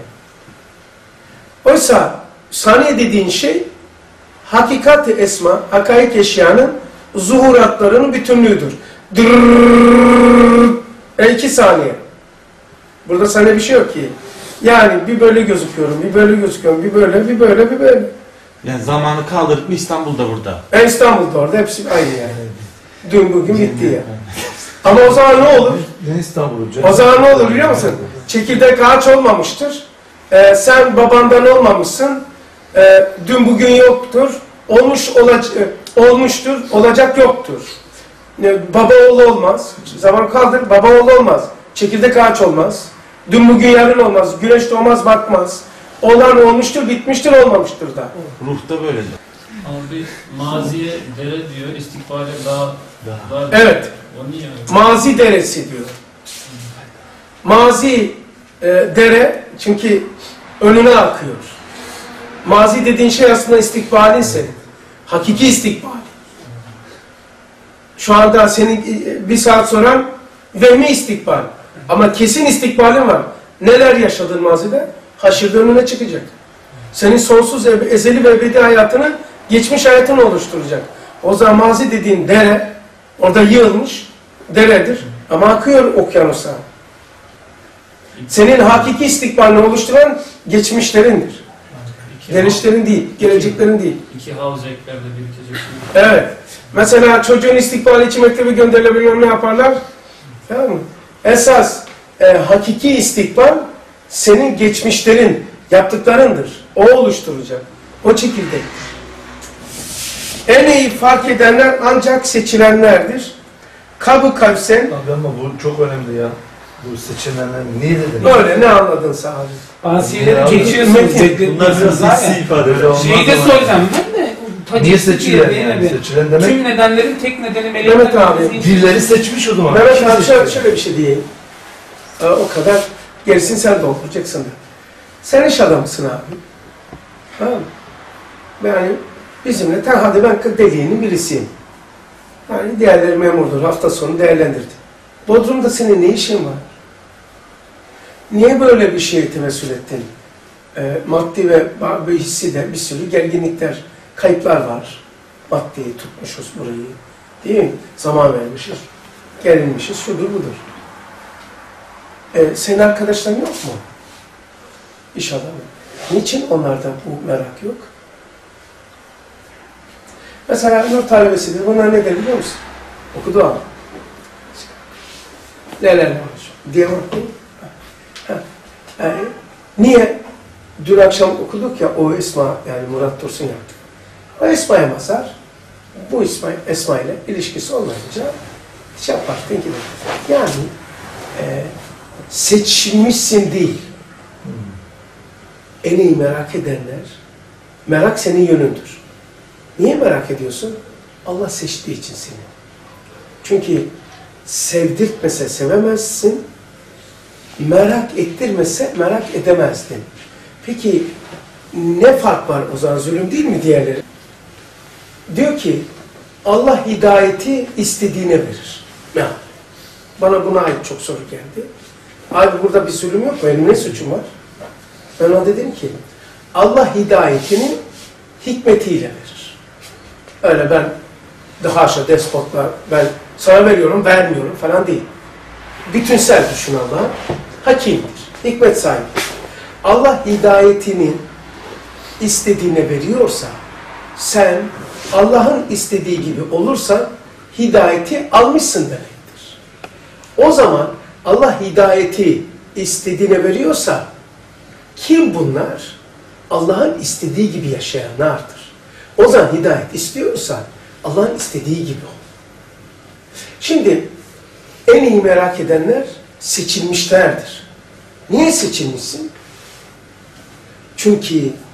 Oysa saniye dediğin şey hakikat-ı esma, hakaik eşyanın zuhuratlarının bütünlüğüdür. Dırrrr. 2 saniye. Burada saniye bir şey yok ki. Yani bir böyle gözüküyorum, bir böyle gözüküyorum, bir böyle, bir böyle, bir böyle. Yani zamanı kaldırıp mı İstanbul'da burada? İstanbul'da orada hepsi aynı yani. Dün bugün bitti ya. Ama o zaman ne olur? Ne İstanbul'u? O zaman ne olur biliyor musun? Çekirdek ağaç olmamıştır. Sen babandan olmamışsın. Dün bugün yoktur. Olmuştur. Olacak yoktur. Baba oğlu olmaz. Zaman kaldır. Baba oğlu olmaz. Çekirdek ağaç olmaz. Dün bugün yarın olmaz. Güneş doğmaz batmaz. Olan olmuştur, bitmiştir, olmamıştır da. Ruhta böyle de. Abi maziye dere diyor, istikbale daha Evet. O niye? Mazi deresi diyor. Mazi dere çünkü önüne akıyor. Mazi dediğin şey aslında istikbalin senin. Hakiki istikbal. Şu anda senin bir saat sonra vehmi istikbal. Ama kesin istikbalin var. Neler yaşadın mazide? Haşirde önüne çıkacak. Senin sonsuz ezeli ve ebedi hayatını, geçmiş hayatını oluşturacak. O zaman mazi dediğin dere, orada yığılmış deredir ama akıyor okyanusa. Senin hakiki istikbalini oluşturan geçmişlerindir. Gelişlerin değil, geleceklerin değil. 2 havuz eklerde birikecek. Evet. Mesela çocuğun istikbali için mektebe gönderilebiliyor, ne yaparlar? Tamam mı? Esas hakiki istikbal senin geçmişlerin, yaptıklarındır. O oluşturacak. O çekirdektir. En iyi fark edenler ancak seçilenlerdir. Kabı kavsen. Abi ama bu çok önemli ya. Bu seçilenler niye dedin? Böyle ne anladın sen abi? Bazı şeyleri geçiyorsunuz. Bunlar biraz hissi ifadeler. Şeyi de soracağım ben de. Niye seçilen yani? Seçilen demek. Tüm nedenlerin tek nedeni Mehmet abi, Birileri seçmiş o zaman. Mehmet Kim abi seçti? şöyle bir şey diyeyim. O kadar gerisini sen dolduracaksın da. Sen iş adamısın abi. Tamam mı? Yani bizimle hadi ben dediğinin birisiyim. Yani diğerleri memurdur. Hafta sonu değerlendirdi. Bodrum'da senin ne işin var? Niye böyle bir şeye tevessül ettin? Maddi ve hissi de bir sürü gerginlikler, kayıplar var. Maddi tutmuşuz burayı. Değil mi? Zaman vermişiz. Gerilmişiz. Şudur budur. Senin arkadaşların yok mu? İş adamı. Niçin onlarda bu merak yok? Mesela nur talebesidir. Bunlar ne der biliyor musun? Okudu ama. Neler var? Diye bakıyor. Niye? Dün akşam okuduk ya o Esma, yani Murat Dursun yaptık. O Esma'ya mazar, bu Esma ile ilişkisi olmayınca şey yaparsın ki yani seçilmişsin değil. En iyi merak edenler, merak senin yönündür. Niye merak ediyorsun? Allah seçtiği için seni. Çünkü sevdirtmese sevemezsin, merak ettirmese merak edemezdin. Peki ne fark var o zaman, zulüm değil mi diğerleri? Diyor ki Allah hidayeti istediğine verir. Ya, bana buna ait çok soru geldi. Abi burada bir zulüm yok mu? Benim ne suçum var? Ben ona dedim ki Allah hidayetini hikmetiyle verir. Öyle ben haşa despotlar, ben sana veriyorum, vermiyorum falan değil. Bütünsel düşün Allah'a. Hakimdir, hikmet sahibidir. Allah hidayetini istediğine veriyorsa, sen Allah'ın istediği gibi olursan hidayeti almışsın demektir. O zaman Allah hidayeti istediğine veriyorsa, kim bunlar? Allah'ın istediği gibi yaşayanlardır. O zaman hidayet istiyorsan Allah'ın istediği gibi ol. Şimdi en iyi merak edenler seçilmişlerdir. Niye seçilmişsin? Çünkü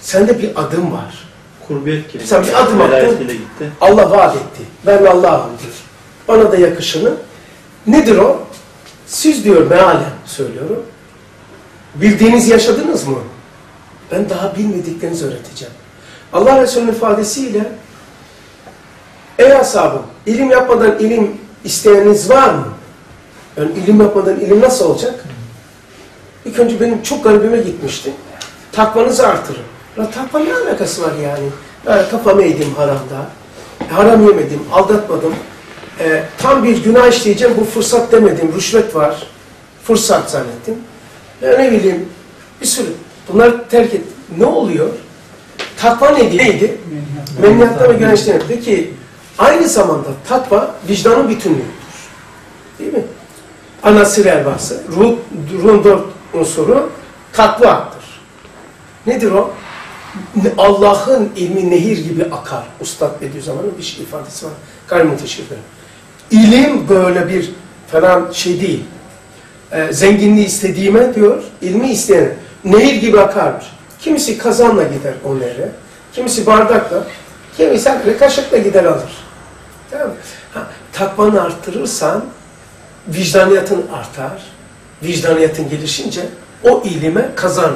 Sende bir adım var. Kurbiyet gibi. Sen bir adım attın. Velayetiyle gitti. Allah vaat etti. Ben Allah'ım diyor. Bana da yakışını. Nedir o? Siz diyor mealen söylüyorum. Bildiğiniz yaşadınız mı? Ben daha bilmediklerinizi öğreteceğim. Allah Resulü'nün ifadesiyle ey ashabım, ilim yapmadan ilim isteyeniniz var mı? Yani ilim yapmadan ilim nasıl olacak? İlk önce benim çok garibime gitmişti. Takvanızı artırın. La takva ne alakası var yani? Ben kafamı eğdim haramda. Haram yemedim, aldatmadım. Tam bir günah işleyeceğim, bu fırsat demedim, rüşvet var. Fırsat zannettim. Ne bileyim, bir sürü. Bunları terk et. Ne oluyor? Takva neydi? Menhiattan ve günahtan. Peki, aynı zamanda takva vicdanın bütünlüğüdür. Değil mi? Anasır elbası, ruhun dört unsuru takvadır. Nedir o? Allah'ın ilmi nehir gibi akar. Ustad Bediüzzaman'ın bir ifadesi var. Gayri teşhirde. İlim böyle bir falan şey değil. Zenginliği istediğime diyor, ilmi isteyene. Nehir gibi akarmış. Kimisi kazanla gider o nehre, kimisi bardakla, kimisi kaşıkla gider alır. Tamam mı? Takvanı arttırırsan vicdaniyatın artar. Vicdaniyatın gelişince o ilime kazanır.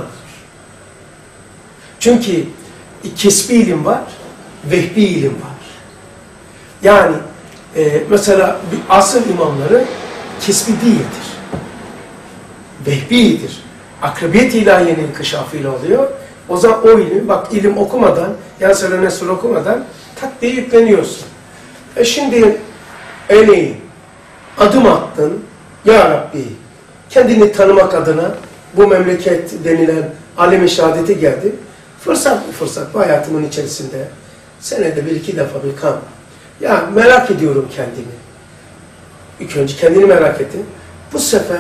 Çünkü kesbi ilim var, vehbi ilim var. Yani mesela asıl imamları kesbi değildir. Vehbidir. Akrabiyet ilahiyenin inkişafıyla oluyor. O zaman o ilim, bak ilim okumadan, Yasir Nesr okumadan tak diye yükleniyorsun. Şimdi örneğin adım attın, Ya Rabbi, kendini tanımak adına bu memleket denilen alem-i şehadete geldi. Fırsat bu hayatımın içerisinde. Senede bir iki defa bir kan. Ya merak ediyorum kendimi. İlk önce kendini merak ettin. Bu sefer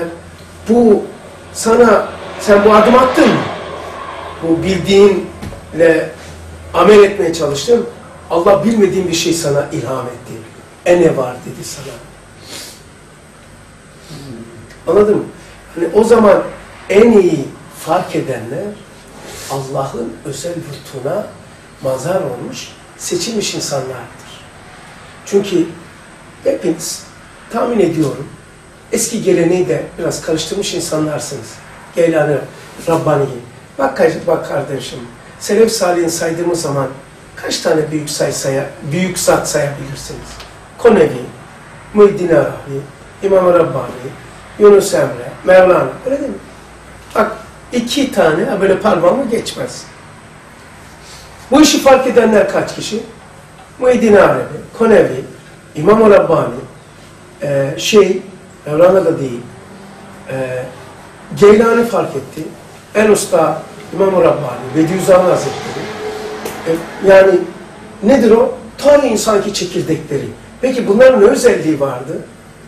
sen bu adım attın mı? Bu bildiğinle amel etmeye çalıştın. Allah bilmediğin bir şey sana ilham etti. Ne var dedi sana. Anladın mı? Hani o zaman en iyi fark edenler Allah'ın özel lütfuna mazhar olmuş, seçilmiş insanlardır. Çünkü hepiniz tahmin ediyorum eski geleneği de biraz karıştırmış insanlarsınız. Geylani, Rabbani. Bak kardeşim, Selef Salih'in saydığımız zaman kaç tane büyük zat sayabilirsiniz? Konevi, Muhiddin Arabi, İmam Rabbani, Yunus Emre, Mevlana, öyle değil mi? Bak, 2 tane böyle parmağımı geçmez. Bu işi fark edenler kaç kişi? Muhiddin Arabi, Konevi, İmam Rabbani, Mevlana da değil, Geylani fark etti. En usta İmam Rabbani, Bediüzzaman Hazretleri. Yani nedir o? Tanrı insanki çekirdekleri. Peki bunların ne özelliği vardı?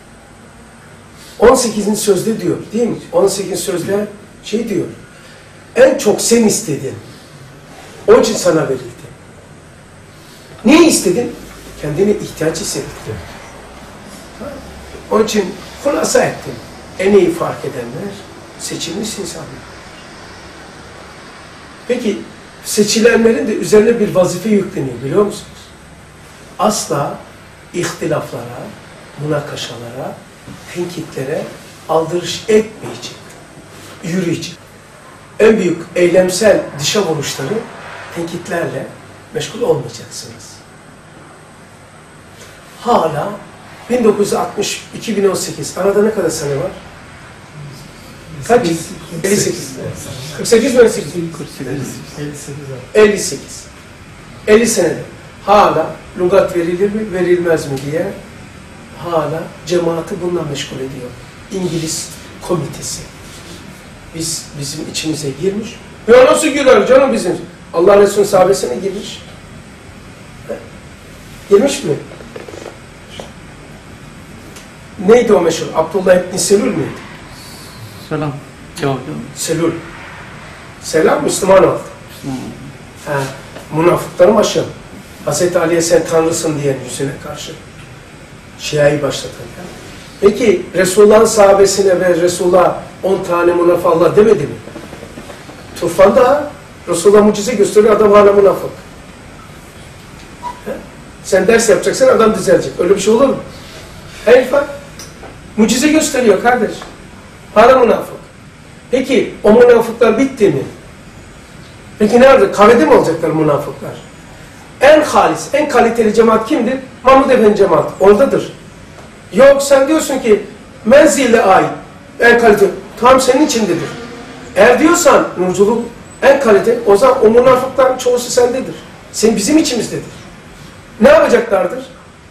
18. sözde diyor, değil mi? 18. sözde diyor. En çok sen istedin. Onun için sana verildi. Niye istedin? Kendine ihtiyaç hissettin. Onun için hulasa ettin. En iyi fark edenler seçilmiş insanlar. Peki seçilenlerin de üzerine bir vazife yükleniyor biliyor musunuz? Asla ihtilaflara, münakaşalara, tenkitlere aldırış etmeyecek, yürüyecek. En büyük eylemsel dışa vuruşları tenkitlerle meşgul olmayacaksınız. Hala 1960-2018 arada ne kadar sene var? Kaç? 58. 48 mi 58? 58. 50 senede hala lügat verilir mi, verilmez mi diye hala cemaati bununla meşgul ediyor. İngiliz komitesi. Bizim içimize girmiş. Ya nasıl girer canım bizim? Allah Resulü'nün sahabesine girmiş. Girmiş mi? Neydi o meşhur? Abdullah İbni Selül müydü? Selam. Yok. Selül. Selam Müslüman oldu. Münafıkların başı. Hazreti Ali'ye sen Tanrısın diyen yüzüne karşı. Şia'yı başlatan. Peki Resulullah'ın sahabesine ve Resulullah'a 10 tane münafık Allah demedi mi? Turfan'da Resulullah mucize gösteriyor, adam hala münafık. Sen ders yapacaksın, adam düzelecek. Öyle bir şey olur mu? Hayır bak. Mucize gösteriyor kardeş. Hala münafık. Peki o münafıklar bitti mi? Peki nerede? Kahvede mi olacaklar münafıklar? En halis, en kaliteli cemaat kimdir? Mahmud Efendi cemaat. Oradadır. Yok sen diyorsun ki menzille ait en kaliteli. Tam senin içindedir. Eğer diyorsan nurculuk en kaliteli, o zaman o münafıkların çoğusu sendedir. Senin bizim içimizdedir. Ne yapacaklardır?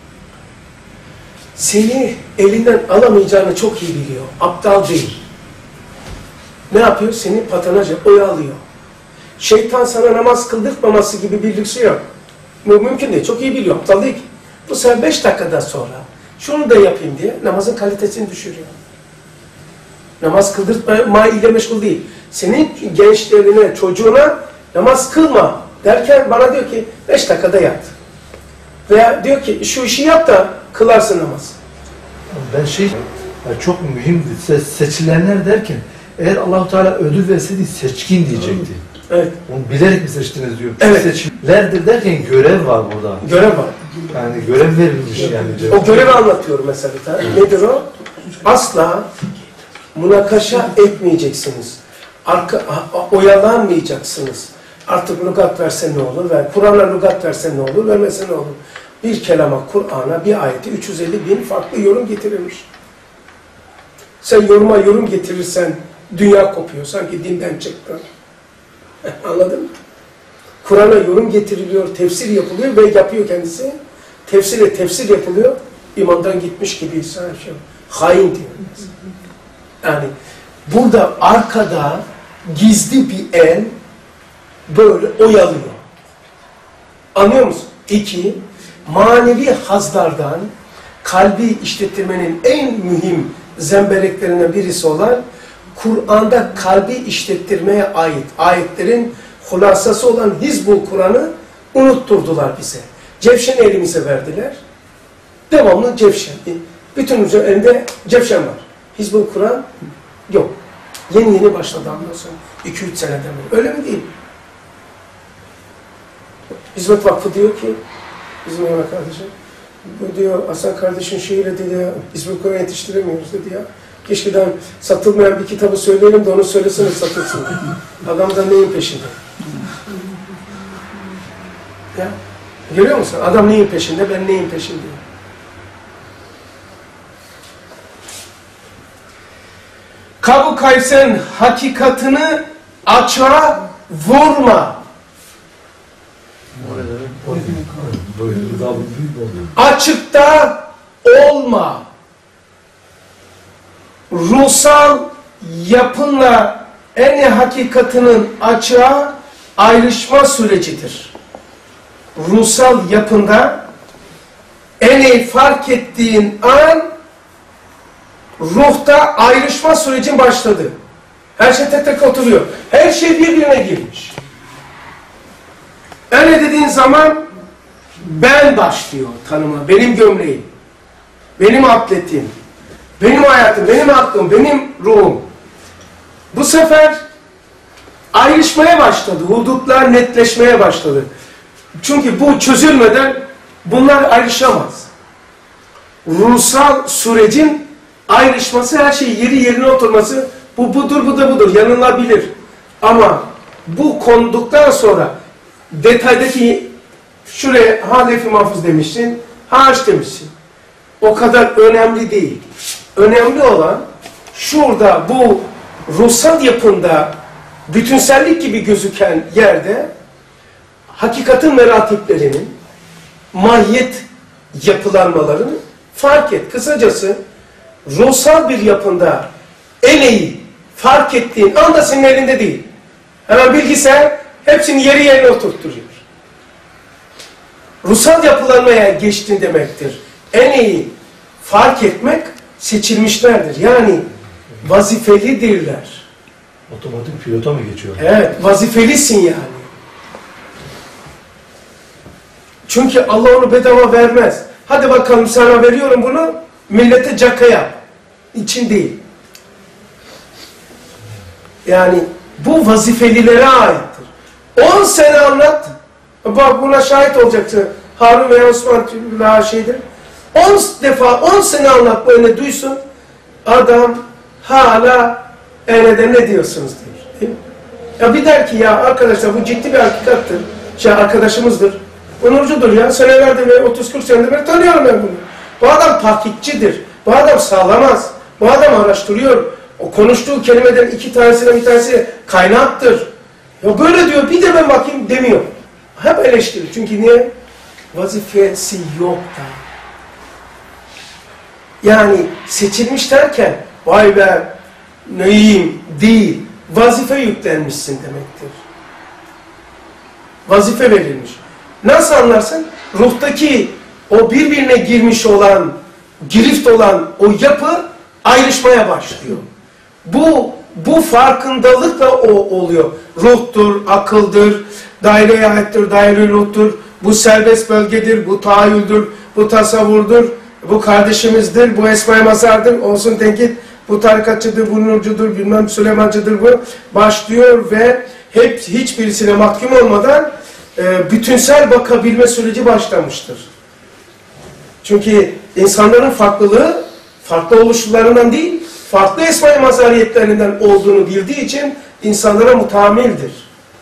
Seni elinden alamayacağını çok iyi biliyor. Aptal değil. Ne yapıyor? Seni patanaca oyalıyor. Şeytan sana namaz kıldırtmaması gibi bir lüksü yok. Bu mümkün değil. Çok iyi biliyor. Aptal değil ki. Bu sefer 5 dakikadan sonra şunu da yapayım diye namazın kalitesini düşürüyor. Namaz kıldırtma ile meşgul değil. Senin gençlerine, çocuğuna namaz kılma derken bana diyor ki 5 dakikada yat. Veya diyor ki şu işi yap da kılarsın namaz. Ben çok mühimdi. Seçilenler derken eğer Allah-u Teala ödül verseydi seçkin diyecekti. Evet. Onu bilerek mi seçtiniz diyor. Evet. Seçilenlerdir derken görev var burada. Görev var. Yani görev verilmiş yani. O görevi anlatıyorum mesela. Nedir o? Asla münakaşa etmeyeceksiniz. Oyalanmayacaksınız. Artık lügat verse ne olur? Kur'an'a lügat verse ne olur? Vermese ne olur? Bir kelama Kur'an'a, bir ayeti 350.000 farklı yorum getirilmiş. Sen yoruma yorum getirirsen dünya kopuyor. Sanki dinden çıktı. Anladın mı? Kur'an'a yorum getiriliyor, tefsir yapılıyor ve yapıyor kendisi. Tefsir yapılıyor. İmandan gitmiş gibi hain diyor. Yani burada arkada gizli bir el böyle oyalıyor. Anlıyor musun? 2. Manevi hazlardan kalbi işlettirmenin en mühim zembereklerinden birisi olan Kur'an'da kalbi işlettirmeye ait ayetlerin hulasası olan Hizbul Kur'an'ı unutturdular bize. Cevşen'i elimize verdiler. Devamlı Cevşen. Bütün elinde Cevşen var. Hizbul Kur'an yok. Yeni başladı anlıyorsun. 2-3 seneden beri. Öyle mi değil? Hizmet Vakfı diyor ki, bizim yana kardeşim, bu diyor Hasan kardeşin şiiri dedi ya, Hizbul Kur'an yetiştiremiyoruz dedi ya. Keşke satılmayan bir kitabı söyleyelim de onu söylesene satılsın. Adam da neyin peşinde? Ya, görüyor musun? Adam neyin peşinde, ben neyin peşindeyim? Kabu Kays'ın hakikatini açığa vurma. Açıkta olma. Ruhsal yapınla en iyi hakikatinin açığa ayrışma sürecidir. Ruhsal yapında en iyi fark ettiğin an ruhta ayrışma sürecin başladı. Her şey tek tek oturuyor. Her şey birbirine girmiş. Öyle dediğin zaman ben başlıyor tanıma. Benim gömleğim, benim atletim, benim hayatım, benim aklım, benim ruhum. Bu sefer ayrışmaya başladı. Hudutlar netleşmeye başladı. Çünkü bu çözülmeden bunlar ayrışamaz. Ruhsal sürecin ayrışması, her şey yerine oturması, bu budur, bu da budur, yanılabilir. Ama bu konduktan sonra detaydaki şuraya Lef-i Mahfuz demişsin, haş demişsin. O kadar önemli değil. Önemli olan şurada bu ruhsal yapında bütünsellik gibi gözüken yerde hakikatin meratiplerinin, mahiyet yapılanmalarını fark et. Kısacası ruhsal bir yapında en iyi fark ettiğin anda senin elinde değil. Hemen bilgisayar hepsini yerine oturtturuyor. Ruhsal yapılanmaya geçtin demektir. En iyi fark etmek seçilmişlerdir. Yani vazifelidirler. Otomatik pilota mı geçiyor? Evet, vazifelisin yani. Çünkü Allah onu bedava vermez. Hadi bakalım sana veriyorum bunu, millete caka yap. İçin değil. Yani bu vazifelilere aittir. 10 sene anlat. Bak buna şahit olacaksın. Harun veya Osman daha şeydir. 10 defa 10 sene anlat böyle duysun. Adam hala de ne diyorsunuz diyor. Değil mi? Ya bir der ki ya arkadaşlar bu ciddi bir hakikattır. Arkadaşımızdır. Onurcudur ya. Senelerde ve 30-40 senedir ben tanıyorum ben bunu. Bu adam tahkikçidir. Bu adam sağlamaz. Bu adam araştırıyor. O konuştuğu kelimeden iki tanesine bir tanesi kaynaktır. Ya böyle diyor bir de ben bakayım demiyor. Hep eleştiri. Çünkü niye? Vazifesi yok da. Yani seçilmiş derken vay be neyim değil. Vazife yüklenmişsin demektir. Vazife verilmiş. Nasıl anlarsın? Ruhtaki o birbirine girmiş olan, girift olan o yapı ayrışmaya başlıyor. Bu farkındalıkla o oluyor. Ruhtur, akıldır, daire-i hayattir, daire-i ruhtur. Bu serbest bölgedir, bu tahayyüldür, bu tasavvurdur, bu kardeşimizdir, bu esma-i mazardır, olsun tenkit, bu tarikatçıdır, bu nurcudur, bilmem Süleymancıdır bu. Başlıyor ve hep hiçbirisine mahkum olmadan bütünsel bakabilme süreci başlamıştır. Çünkü insanların farklılığı, farklı oluşlarından değil, farklı esma-i mazariyetlerinden olduğunu bildiği için insanlara mutahamildir.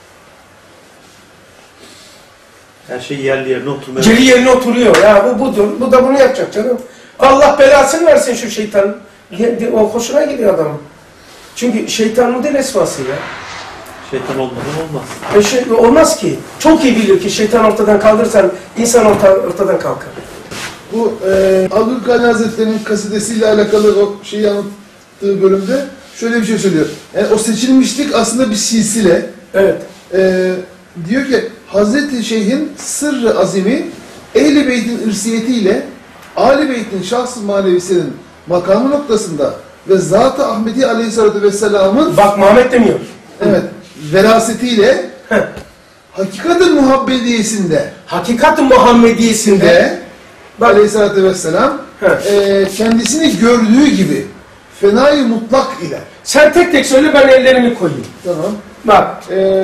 Her şey yerli yerine oturmaya Geri yerine oturuyor. Ya bu budur. Bu da bunu yapacak canım. Allah belasını versin şu şeytanın. O hoşuna gidiyor adamın. Çünkü şeytan mıdır esması ya? şeytan olmadan olmaz. Olmaz ki. Çok iyi bilir ki şeytan ortadan kaldırırsan insan ortadan kalkar. Bu Abdülkadir Hazretleri'nin kasidesiyle alakalı o şeyi anlattığı bölümde şöyle bir şey söylüyor. Yani o seçilmişlik aslında bir silsile. Evet. Diyor ki Hazreti Şeyh'in sırrı azimi Ehl-i Beyt'in irsiyetiyle Ali Beyt'in şahs-ı manevisinin makamı noktasında ve Zat-ı Ahmedi Aleyhisselatü Vesselam'ın Bak Muhammed demiyor. Evet. Verasetiyle hakikat-ı muhabbediyesinde Hakikat-ı Muhammediyesinde Aleyhisselatü Vesselam kendisini gördüğü gibi fenayı mutlak ile. Sen tek tek söyle ben ellerimi koyayım. Tamam. Bak.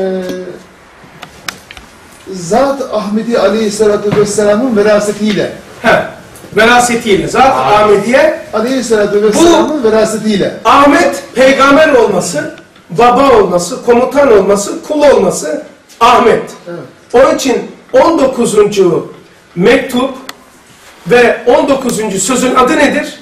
Zat-ı Ahmedi Aleyhisselatü Vesselam'ın verasetiyle. Verasetiyle. Zat-ı Ahmediye Aleyhisselatü Vesselam'ın verasetiyle. Ahmet peygamber olması, baba olması, komutan olması, kul olması Ahmet. Evet. Onun için 19. mektup ve 19. sözün adı nedir?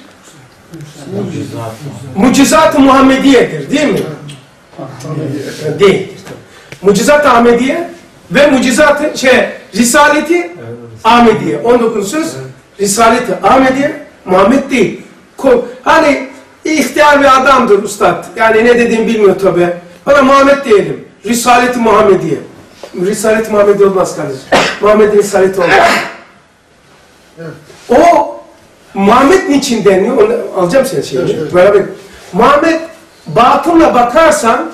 Mucizat-ı Muhammediye'dir değil mi? Değildir. Mucizat-ı Ahmediye ve Mucizat-ı Risaleti Ahmediye. 19. söz Risaleti Ahmediye, Muhammed değil. Hani ihtiyar bir adamdır ustad. Yani ne dediğimi bilmiyor tabi. Bana Muhammed diyelim. Risaleti Muhammediye. Risaleti Muhammediye olmaz kardeşim. Muhammed'in Risaleti olmaz. Evet. O Muhammed niçin deniyor? Onu alacağım senin şeyini. Evet, evet. Beraber. Muhammed batınla bakarsan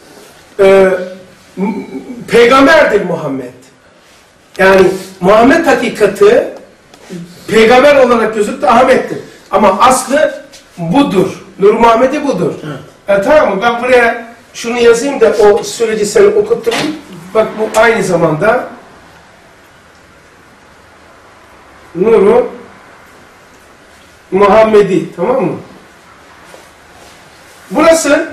peygamberdir Muhammed. Yani Muhammed hakikati peygamber olarak gözüktü Ahmet'tir. Ama aslı budur. Nur Muhammed'i budur. Tamam mı? Ben buraya şunu yazayım da o süreci seni okutturayım. Bak bu aynı zamanda Nur'u Muhammedi. Tamam mı? Burası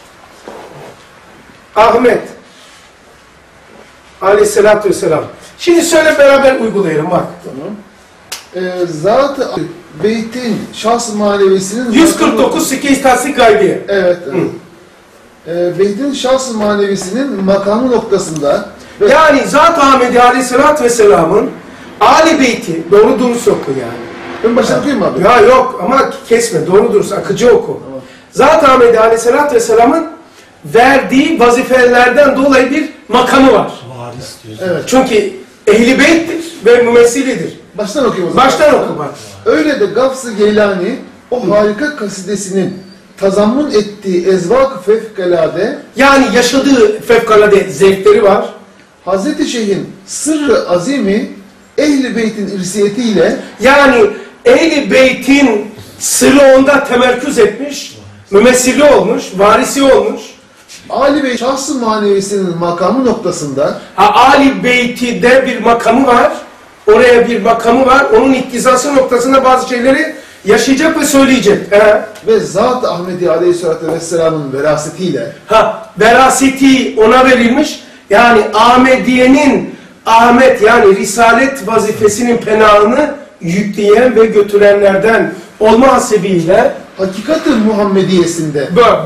Ahmet Aleyhisselatü Vesselam. Şimdi söyle beraber uygulayalım bak. Tamam. Zat-ı Beyt'in şahs-ı manevisinin 149 8 tasdik gaybiye. Evet. Beyt'in şahs-ı manevisinin makamı noktasında Yani Zat-ı Ahmedi Aleyhisselatü Vesselam'ın Ali Beyti doğru dürüst oku yani. ben baştan okuyayım abi. Ya yok ama kesme doğru dürüst akıcı oku. Tamam. Zat-ı Ahmedi Aleyhisselatü Vesselam'ın verdiği vazifelerden dolayı bir makamı var. Varis diyorsun. Evet. Çünkü Ehl-i Beyt'tir ve mümessilidir. Baştan okuyayım o zaman. Baştan oku bak. Öyle de Gavs-ı Geylani o harika kasidesinin tazammun ettiği ezvak-ı fevkalade Yani yaşadığı fevkalade zevkleri var. Hazreti Şeyh'in sırrı azimi Ehl-i Beyt'in irsiyetiyle Yani Ehl-i Beyt'in sırrı onda temerküz etmiş, mümessili olmuş, varisi olmuş. Ali Bey şahs-ı manevisinin makamı noktasında Ali Beyti'de bir makamı var. Oraya bir makamı var. Onun iktizası noktasında bazı şeyleri yaşayacak ve söyleyecek. ve Zat-ı Ahmedi Aleyhisselatü Vesselam'ın verasetiyle Veraseti ona verilmiş. Yani Ahmediye'nin Ahmet yani Risalet vazifesinin penağını yükleyen ve götürenlerden olma hasebiyle hakikat-ı Muhammediyesinde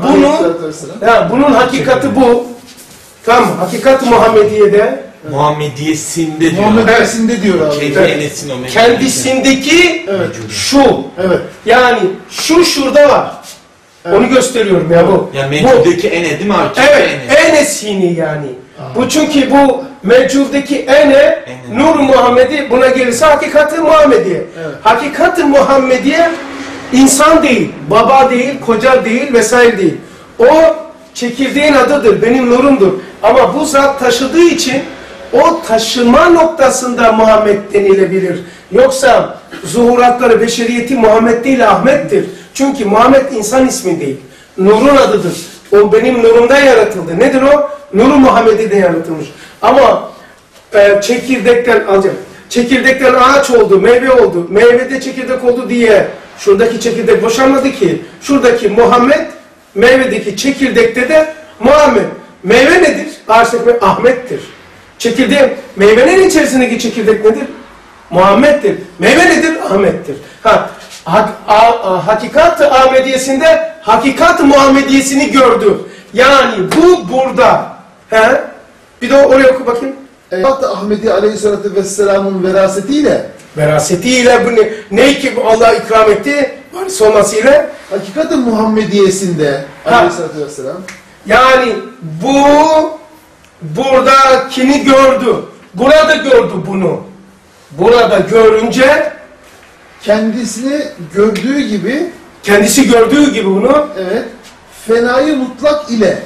bunun hakikati bu. Tamam, hakikat-ı Muhammediye'de Muhammediyesinde diyor. Muhammediyesinde diyor abi. Keyfi enesin o kendisindeki Evet. şu. Evet. Yani şu şurada var. Onu gösteriyorum ya bu. Yani Bu. mevcudaki ene değil mi abi? Keyfi Evet, enes. enesini yani. Bu çünkü bu mevculdaki ene, Nur-u Muhammedi buna gelirse hakikat-ı Muhammediye. Evet. Hakikat-ı Muhammediye insan değil, baba değil, koca değil vesaire değil. O çekirdeğin adıdır, benim nurumdur. Ama bu zat taşıdığı için o taşıma noktasında Muhammed denilebilir. Yoksa zuhuratları, beşeriyeti Muhammed değil Ahmet'tir. Çünkü Muhammed insan ismi değil. Nurun adıdır. O benim nurumda yaratıldı. Nedir o? Nur-u Muhammedi'de yaratılmış. Ama çekirdekten alacağım. Çekirdekten ağaç oldu, meyve oldu. Meyvede çekirdek oldu diye şuradaki çekirdek boşanmadı ki. Şuradaki Muhammed, meyvedeki çekirdekte de Muhammed. Meyve nedir? Ağaçtaki Ahmet'tir. Çekirdek, meyvenin içerisindeki çekirdek nedir? Muhammed'dir. Meyve nedir? Ahmet'tir. Hakikat-ı Ahmediyesinde hakikat-ı Muhammediyesini gördü. Yani bu burada. Bir de oraya oku bakayım. Zat-ı Ahmedi Aleyhisselatü Vesselam'ın verasetiyle Verasetiyle bu ne ki Allah ikram etti? Varis olmasıyla. hakikat-ı Muhammediyesinde Aleyhisselatü Vesselam Yani bu buradakini gördü. Burada gördü bunu. Burada görünce kendisini gördüğü gibi kendisi gördüğü gibi bunu evet fenayı mutlak ile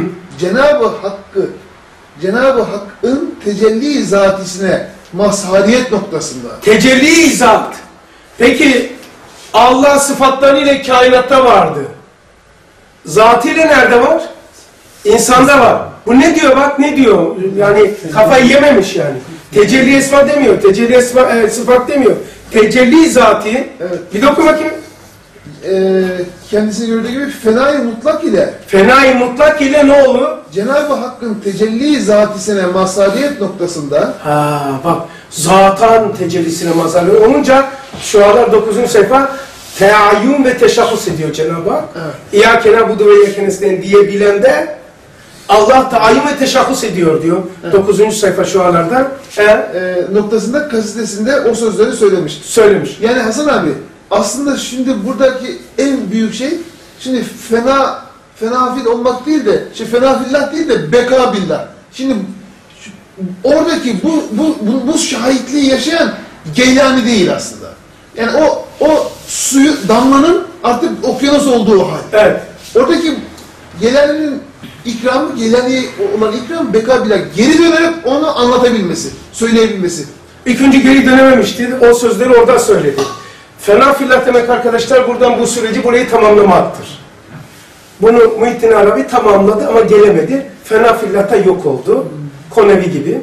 Cenab-ı Hakk'ın tecelli zatisine mazhariyet noktasında. tecelli zat. Peki Allah sıfatlarıyla kainatta vardı. Zatıyla nerede var? İnsanda var. Bu ne diyor bak ne diyor? Yani kafayı yememiş yani. Tecelli esma demiyor. Tecelli esma, sıfat demiyor. Tecelli zati. Evet. Bir de oku bakayım. Kendisini gördüğü gibi fenayı mutlak ile Fenai mutlak ile ne olur? Cenab-ı Hakk'ın tecelli zatisine mazhariyet noktasında Bak zatan tecellisine mazhar olunca şu aralar 9. sayfa teayyün ve teşahhus ediyor Cenab-ı Hak. İyyâke na'budu ve iyyâke nestaîn diyebilen de Allah teayyün ve teşahhus ediyor diyor. 9. sayfa şu aralarda. Noktasında kasidesinde o sözleri söylemiş. Söylemiş. Yani Hasan abi aslında şimdi buradaki en büyük şey şimdi fenafil olmak değil de fenafillah değil de beka billah. Şimdi oradaki bu şahitliği yaşayan Geylani değil aslında. Yani o suyu damlanın artık okyanus olduğu hal. Evet. Oradaki Geylani'nin ikramı, Geylani'ye olan ikram beka billah. Geri dönerek onu anlatabilmesi, söyleyebilmesi. İlk önce geri dönememişti. O sözleri orada söyledi. Fena fillah demek arkadaşlar buradan bu süreci burayı tamamlamaktır. Bunu Muhittin Arabi tamamladı ama gelemedi. Fena fillah'ta yok oldu. Konevi gibi.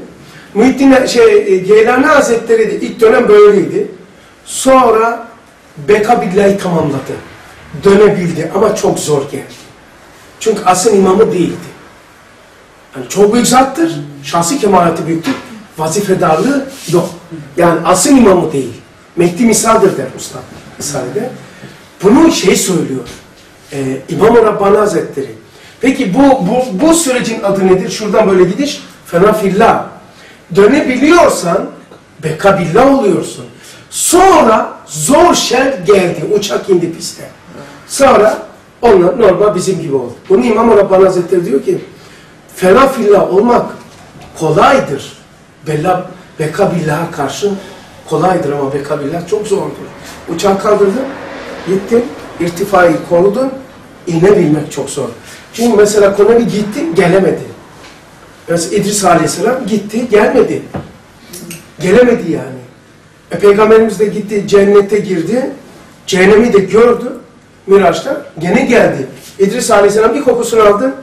Geylani Hazretleri de ilk dönem böyleydi. Sonra Beka Billah'ı tamamladı. Dönebildi ama çok zor geldi. Çünkü asıl imamı değildi. Yani çok büyük zattır. Şahsi kemalatı büyüktür. Vazifedarlığı yok. Yani asıl imamı değil. Mehdi misaldir der Usta Risale'de. Bunu söylüyor. İmam-ı Rabbani Hazretleri. Peki bu sürecin adı nedir? Şuradan böyle gidiş. Fena fillah. Dönebiliyorsan beka billah oluyorsun. Sonra zor şer geldi. Uçak indi piste. Sonra onlar normal bizim gibi oldu. Bunu İmam-ı Rabbani Hazretleri diyor ki fena fillah olmak kolaydır. Beka billaha karşı kolaydır ama beka billah çok zordur. Uçağı kaldırdın, gittin, irtifayı korudun, inebilmek çok zor. Çünkü mesela Konevi gitti, gelemedi. Mesela İdris Aleyhisselam gitti, gelmedi. Gelemedi yani. Peygamberimiz de gitti, cennete girdi, cehennemi de gördü, Miraç'ta, gene geldi. İdris Aleyhisselam bir kokusunu aldı,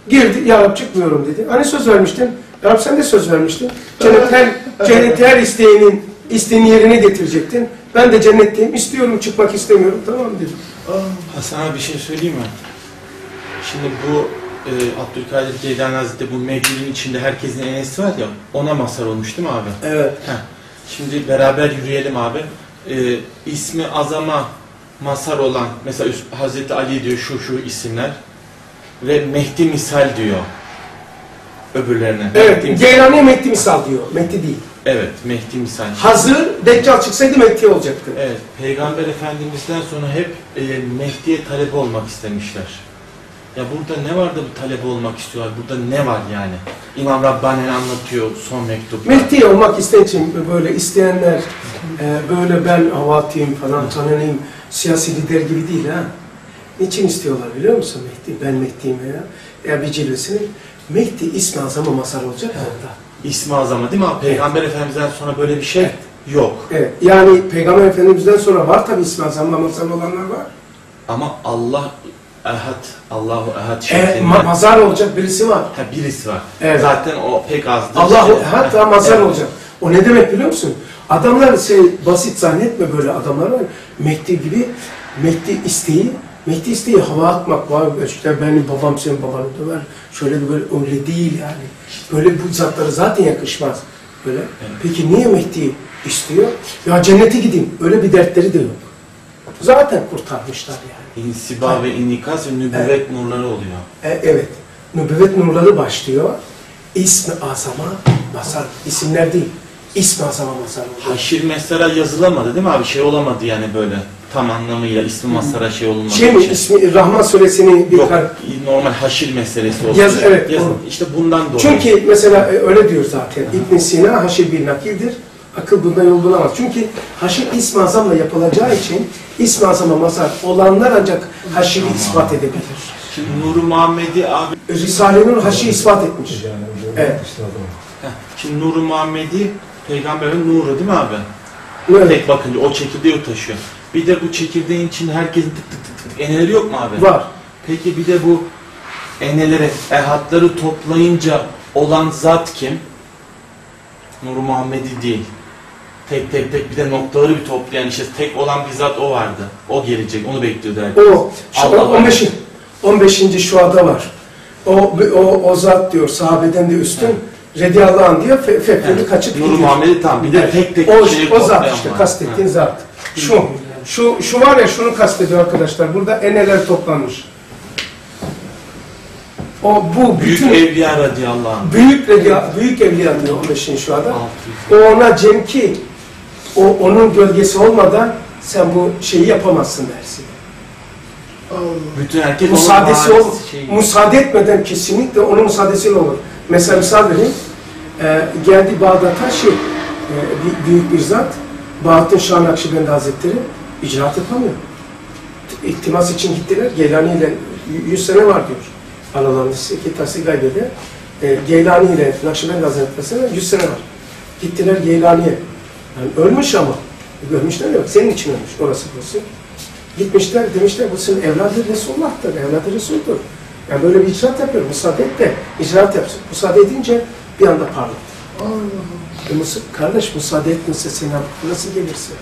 Girdi, ya Rab çıkmıyorum dedi. Hani söz vermiştin? Ya Rab sen de söz vermiştin. Cennete her isteğini yerine getirecektin. Ben de cennetteyim, istiyorum, çıkmak istemiyorum. Tamam dedim. Hasan abi bir şey söyleyeyim mi? Şimdi bu Abdülkadir Geylani Hazretleri bu mevcudun içinde herkesin enesi var ya, ona mazhar olmuş değil mi abi? Evet. Heh. Şimdi beraber yürüyelim abi. İsmi azama mazhar olan, mesela Hazreti Ali diyor şu isimler ve Mehdi misal diyor öbürlerine. Evet, Geylani'ye Mehdi misal diyor. Mehdi değil. Evet, Mehdi misal. Hazır, Deccal çıksaydı Mehdi olacaktı. Evet, Peygamber Efendimiz'den sonra hep Mehdi'ye talebe olmak istemişler. Ya burada ne var da bu talebe olmak istiyorlar? Burada ne var yani? İmam Rabbani anlatıyor son mektupta. Mehdi olmak isteyen için böyle isteyenler böyle ben avatiyim falan tanınayım siyasi lider gibi değil ha. Niçin istiyorlar biliyor musun Mehdi? Ben Mehdi'yim veya bir cilvesini. Mehdi ismi azama mazhar olacak orada. İsmi azama değil mi abi? Peygamber Efendimiz'den sonra böyle bir şey yok. Evet. Yani Peygamber Efendimiz'den sonra var tabi ismi azama mazhar olanlar var. Ama Allah Ehad, Allahu Ehad şeklinde. Mazhar olacak birisi var. Ha, birisi var. Evet. Zaten o pek azdır. Allahu Ehad mazhar Evet. olacak. O ne demek biliyor musun? Adamlar basit zannetme böyle adamlar var. Mehdi gibi Mehdi isteği hava atmak var. İşte benim babam senin babanı döver. Şöyle de böyle öyle değil yani. Böyle bu zatlara zaten yakışmaz. Böyle. Evet. Peki niye Mehdi istiyor? Ya cennete gideyim. Öyle bir dertleri de yok. Zaten kurtarmışlar yani. İnsiba ve inikas ve nübüvvet nurları oluyor. Evet. Nübüvvet nurları başlıyor. İsmi azama mazhar. İsimler değil. İsmi azama mazhar oluyor. Haşir mesara yazılamadı değil mi abi? Şey olamadı yani böyle tam anlamıyla ismi mazhara şey olunmadı. Şey mi? İsmi Rahman suresini bir Yok, normal haşir meselesi oldu. Evet. İşte bundan dolayı. Çünkü mesela öyle diyor zaten. İbn Sina haşir bir nakildir. Akıl bundan yol bulamaz. Çünkü haşir ismi azamla yapılacağı için ismi azama mazhar olanlar ancak haşiri ispat edebilir. Şimdi Nur-u Muhammedi abi. Risale-i Nur haşiri ispat etmiş. Evet. Şimdi Nur-u Muhammedi peygamberin nuru değil mi abi? Evet. Tek bakınca o çekirdeği taşıyor. Bir de bu çekirdeğin içinde herkesin tık tık eneleri yok mu abi? Var. Peki bir de bu eneleri, ehatları toplayınca olan zat kim? Nur-u Muhammedi değil. Tek bir de noktaları bir toplayan işte tek olan bir zat o vardı. O gelecek, onu bekliyordu herkes. 15. şuada var. O zat diyor, sahabeden de üstün. Evet. Radiyallahu anh diyor, fethini kaçıp gidiyor. Nur-u Muhammedi tam. Bir de tek o zat işte, kastettiğin zat. Şu var ya, şunu kastediyor arkadaşlar. Burada eneler toplanmış. Bu büyük bütün evliya radiyallahu anh. Büyük evliya diyor 15. şuada. O ona cemki, onun gölgesi olmadan sen bu şeyi yapamazsın dersin. Bütün herkes müsaade etmeden kesinlikle onun müsaadesiyle olur. Mesela müsaade edeyim. Geldi Bağdat'a büyük bir zat, Bahattin Şah Nakşibendi Hazretleri icraat yapamıyor. İltimas için gittiler. Geylani ile 100 sene var diyor. Aralarında kitası gaybede. Geylani ile Nakşibendi Hazretleri 100 sene var. Gittiler Geylani'ye. Yani ölmüş ama. Görmüşler yok. Senin için ölmüş. Orası burası. Gitmişler, demişler bu senin evladı Resulullah'tır, evladı Resul'dur. Yani böyle bir icraat yapıyor, müsaade et de icraat yapsın. Müsaade edince bir anda parladı. Kardeş müsaade etmese sen nasıl gelirsin?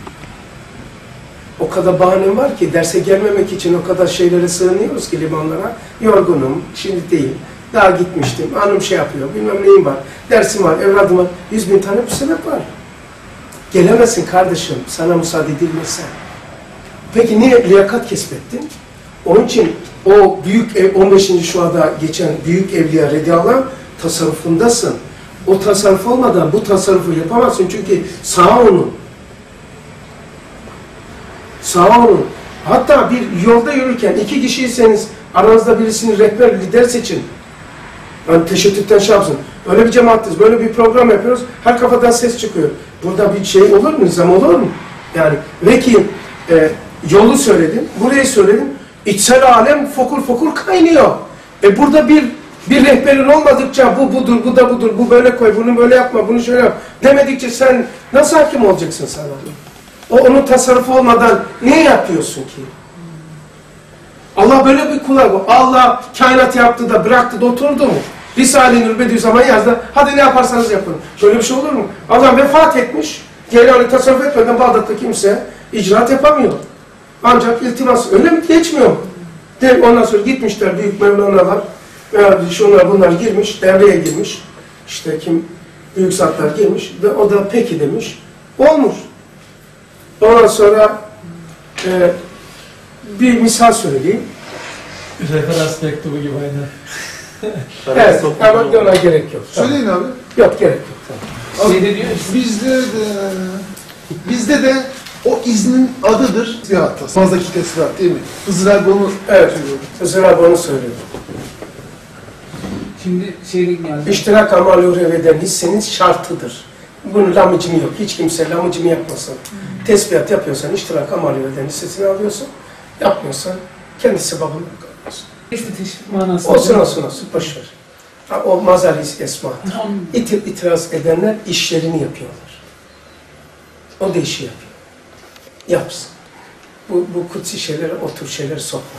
O kadar bahanem var ki derse gelmemek için o kadar şeylere sığınıyoruz ki limanlara. Yorgunum, şimdi değil. Daha gitmiştim, hanım şey yapıyor, bilmem neyim var. Dersim var, evladım var. 100.000 tane bir sebep var. Gelemezsin kardeşim, sana müsaade edilmezse. Peki niye liyakat kesbettin? Onun için o büyük 15. şuada geçen büyük evliya radiyallahu anh tasarrufundasın. O tasarruf olmadan bu tasarrufu yapamazsın çünkü sağ olun. Sağ olun. Hatta bir yolda yürürken 2 kişiyseniz aranızda birisini rehber, lider seçin. Yani teşettütten şey yapsın. Öyle bir cemaatiz, böyle bir program yapıyoruz. Her kafadan ses çıkıyor. Burada bir şey olur mu? Nizam olur mu? Yani vekil yolu söyledim, burayı söyledim. İçsel alem fokur fokur kaynıyor. Burada bir rehberin olmadıkça bu budur, bu da budur, bu böyle koy, bunu böyle yapma, bunu şöyle yap demedikçe sen nasıl hakim olacaksın sana? Onun tasarrufu olmadan ne yapıyorsun ki? Allah böyle bir kula bu. Allah kainat yaptı da bıraktı da oturdu mu? Risale-i Nur Bediüzzaman yazdı. Hadi ne yaparsanız yapın. Şöyle bir şey olur mu? Allah vefat etmiş. Geylani tasavvuf etmeden Bağdat'ta kimse icraat yapamıyor. Ancak iltimas öyle mi? Geçmiyor mu? Ondan sonra gitmişler büyük Mevlana'lar veya şunlar bunlar girmiş, devreye girmiş. İşte kim büyük zatlar girmiş ve o da peki demiş. Olmuş. Ondan sonra bir misal söyleyeyim. Referans mektubu gibi aynen. Evet, ama ona gerek yok. Söyleyin abi. Yok, gerek yok. Şey de diyor, Bizde de o iznin adıdır. Tesbihat. Mazdaki tesbihat değil mi? Hızır abi onu Evet, Hızır abi onu söylüyor. şimdi şeyde geldi. İştirak amal eden hissenin şartıdır. Bunun lamıcımı yok. Hiç kimse lamıcımı yapmasın. Tesbihat yapıyorsan iştirak amal eden hissesini alıyorsun. Yapmıyorsan kendi sebebini alıyorsun. İşte teşvik manası. Olsun, boşver. O mazhar-i esma. İtiraz edenler işlerini yapıyorlar. O da işi yapıyor. Yapsın. Bu kutsi şeylere, o tür şeyleri sokma.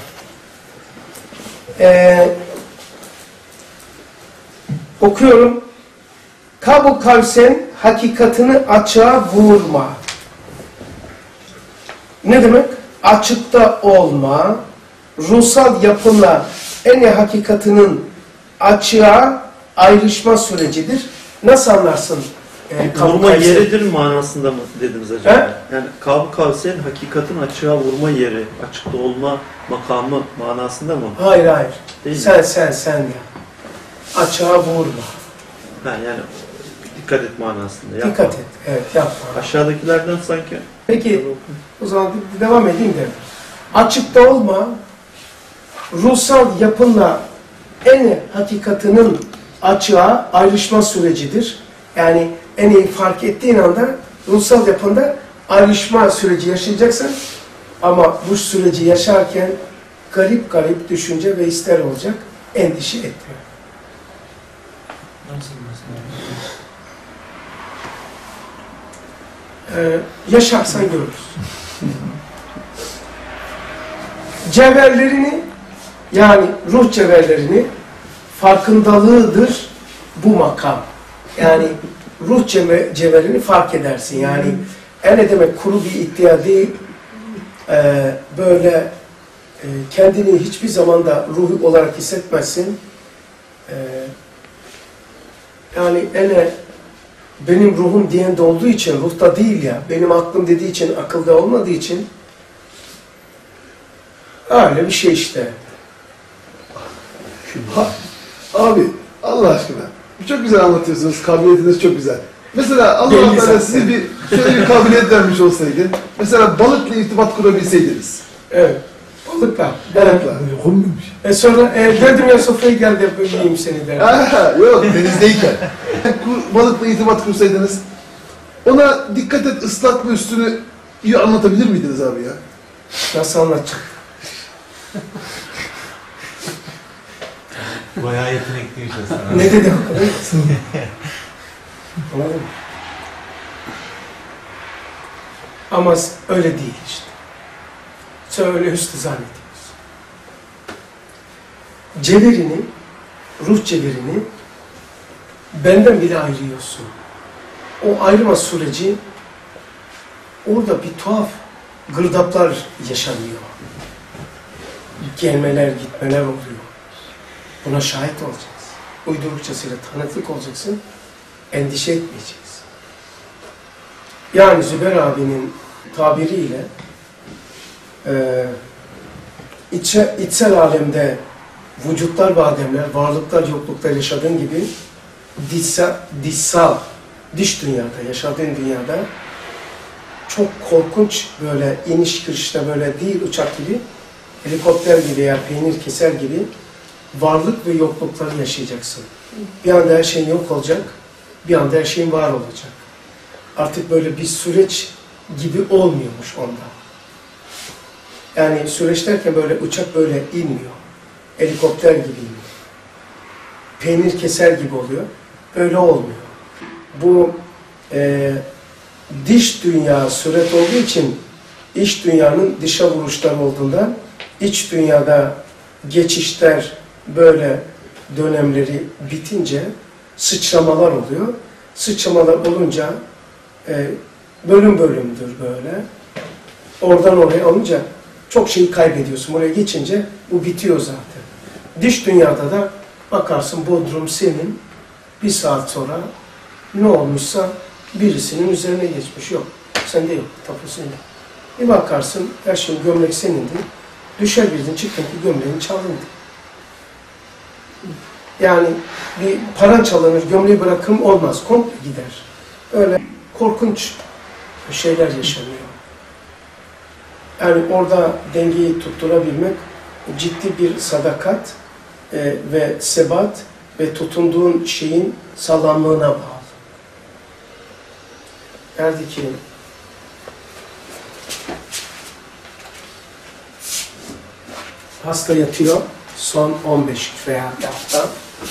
Okuyorum. Kabu kavsen hakikatini açığa vurma. Ne demek? Açıkta olma, ruhsal yapınla en hakikatinin açığa ayrışma sürecidir. Nasıl anlarsın? Vurma yeridir manasında mı dediniz acaba? Yani Kab-ı Kavseyn hakikatin açığa vurma yeri, açıkta olma makamı manasında mı? Hayır. Değil Sen ya. Açığa vurma. Yani dikkat et manasında. Yapma. Dikkat et. Evet, yapma. Aşağıdakilerden sanki. Peki, o zaman devam edeyim de. Açıkta olma, ruhsal yapınla en hakikatinin açığa ayrışma sürecidir. Yani en iyi fark ettiğin anda ruhsal yapında ayrışma süreci yaşayacaksın. Ama bu süreci yaşarken garip düşünce ve ister olacak, endişe etme. Nasıl mesela? Yaşarsan görürsün. Cevherlerini, yani ruh cevherlerini farkındalığıdır bu makam. Yani ruh cevherini fark edersin. Yani ne demek kuru bir iddia değil, böyle kendini hiçbir zaman da ruh olarak hissetmezsin. Yani benim ruhum diyen de olduğu için, ruhta değil ya, benim aklım dediği için, akılda olmadığı için öyle bir şey işte. Abi Allah aşkına çok güzel anlatıyorsunuz. Kabiliyetiniz çok güzel. Mesela Allah Teala size şöyle bir kabiliyet vermiş olsaydı. Mesela balıkla irtibat kurabilseydiniz. Evet. Balıkla. Balıkla. Sonra dedim ya sofraya gel de yiyeyim seni der. Yok denizdeyken. Balıkla irtibat kursaydınız. Ona dikkat et ıslak ve üstünü iyi anlatabilir miydiniz abi ya? Nasıl anlatacak? Bayağı yetenekliymiş aslında. Ne dedi o kadar? Anladın mı? Ama öyle değil işte. Sen öyle hüsnü zannediyorsun. Cevherini, ruh cevherini benden bile ayırıyorsun. O ayrıma süreci orada bir tuhaf gırdaplar yaşanıyor. Gelmeler, gitmeler oluyor. Buna şahit olacağız. Uydurukçasıyla tanıklık olacaksın. Endişe etmeyeceğiz. Yani Zübeyir abinin tabiriyle içsel alemde vücutlar ve ademler, varlıklar, yokluklar yaşadığın gibi dışsal, dış dünyada, yaşadığın dünyada çok korkunç böyle iniş kırışta böyle değil uçak gibi, helikopter gibi veya peynir keser gibi varlık ve yoklukları yaşayacaksın. Bir anda her şeyin yok olacak, bir anda her şeyin var olacak. Artık böyle bir süreç gibi olmuyormuş onda. Yani süreç derken böyle uçak böyle inmiyor. Helikopter gibi iniyor. Peynir keser gibi oluyor. Öyle olmuyor. Bu dış dünya suret olduğu için iç dünyanın dışa vuruşları olduğundan iç dünyada geçişler böyle dönemleri bitince sıçramalar oluyor. Sıçramalar olunca bölüm bölümdür böyle. Oradan oraya olunca çok şeyi kaybediyorsun. Oraya geçince bu bitiyor zaten. Dış dünyada da bakarsın Bodrum senin, bir saat sonra ne olmuşsa birisinin üzerine geçmiş. Yok. Sende yok. Tapu senin. Bir bakarsın her şey gömlek senindi. Düşer birdin çıktın ki gömleğin çalındı. Yani bir paran çalınır, gömleği bırakım olmaz. Komple gider. Öyle korkunç şeyler yaşanıyor. Yani orada dengeyi tutturabilmek ciddi bir sadakat ve sebat ve tutunduğun şeyin sağlamlığına bağlı. Derdi ki hasta yatıyor son 15 veya bir hafta.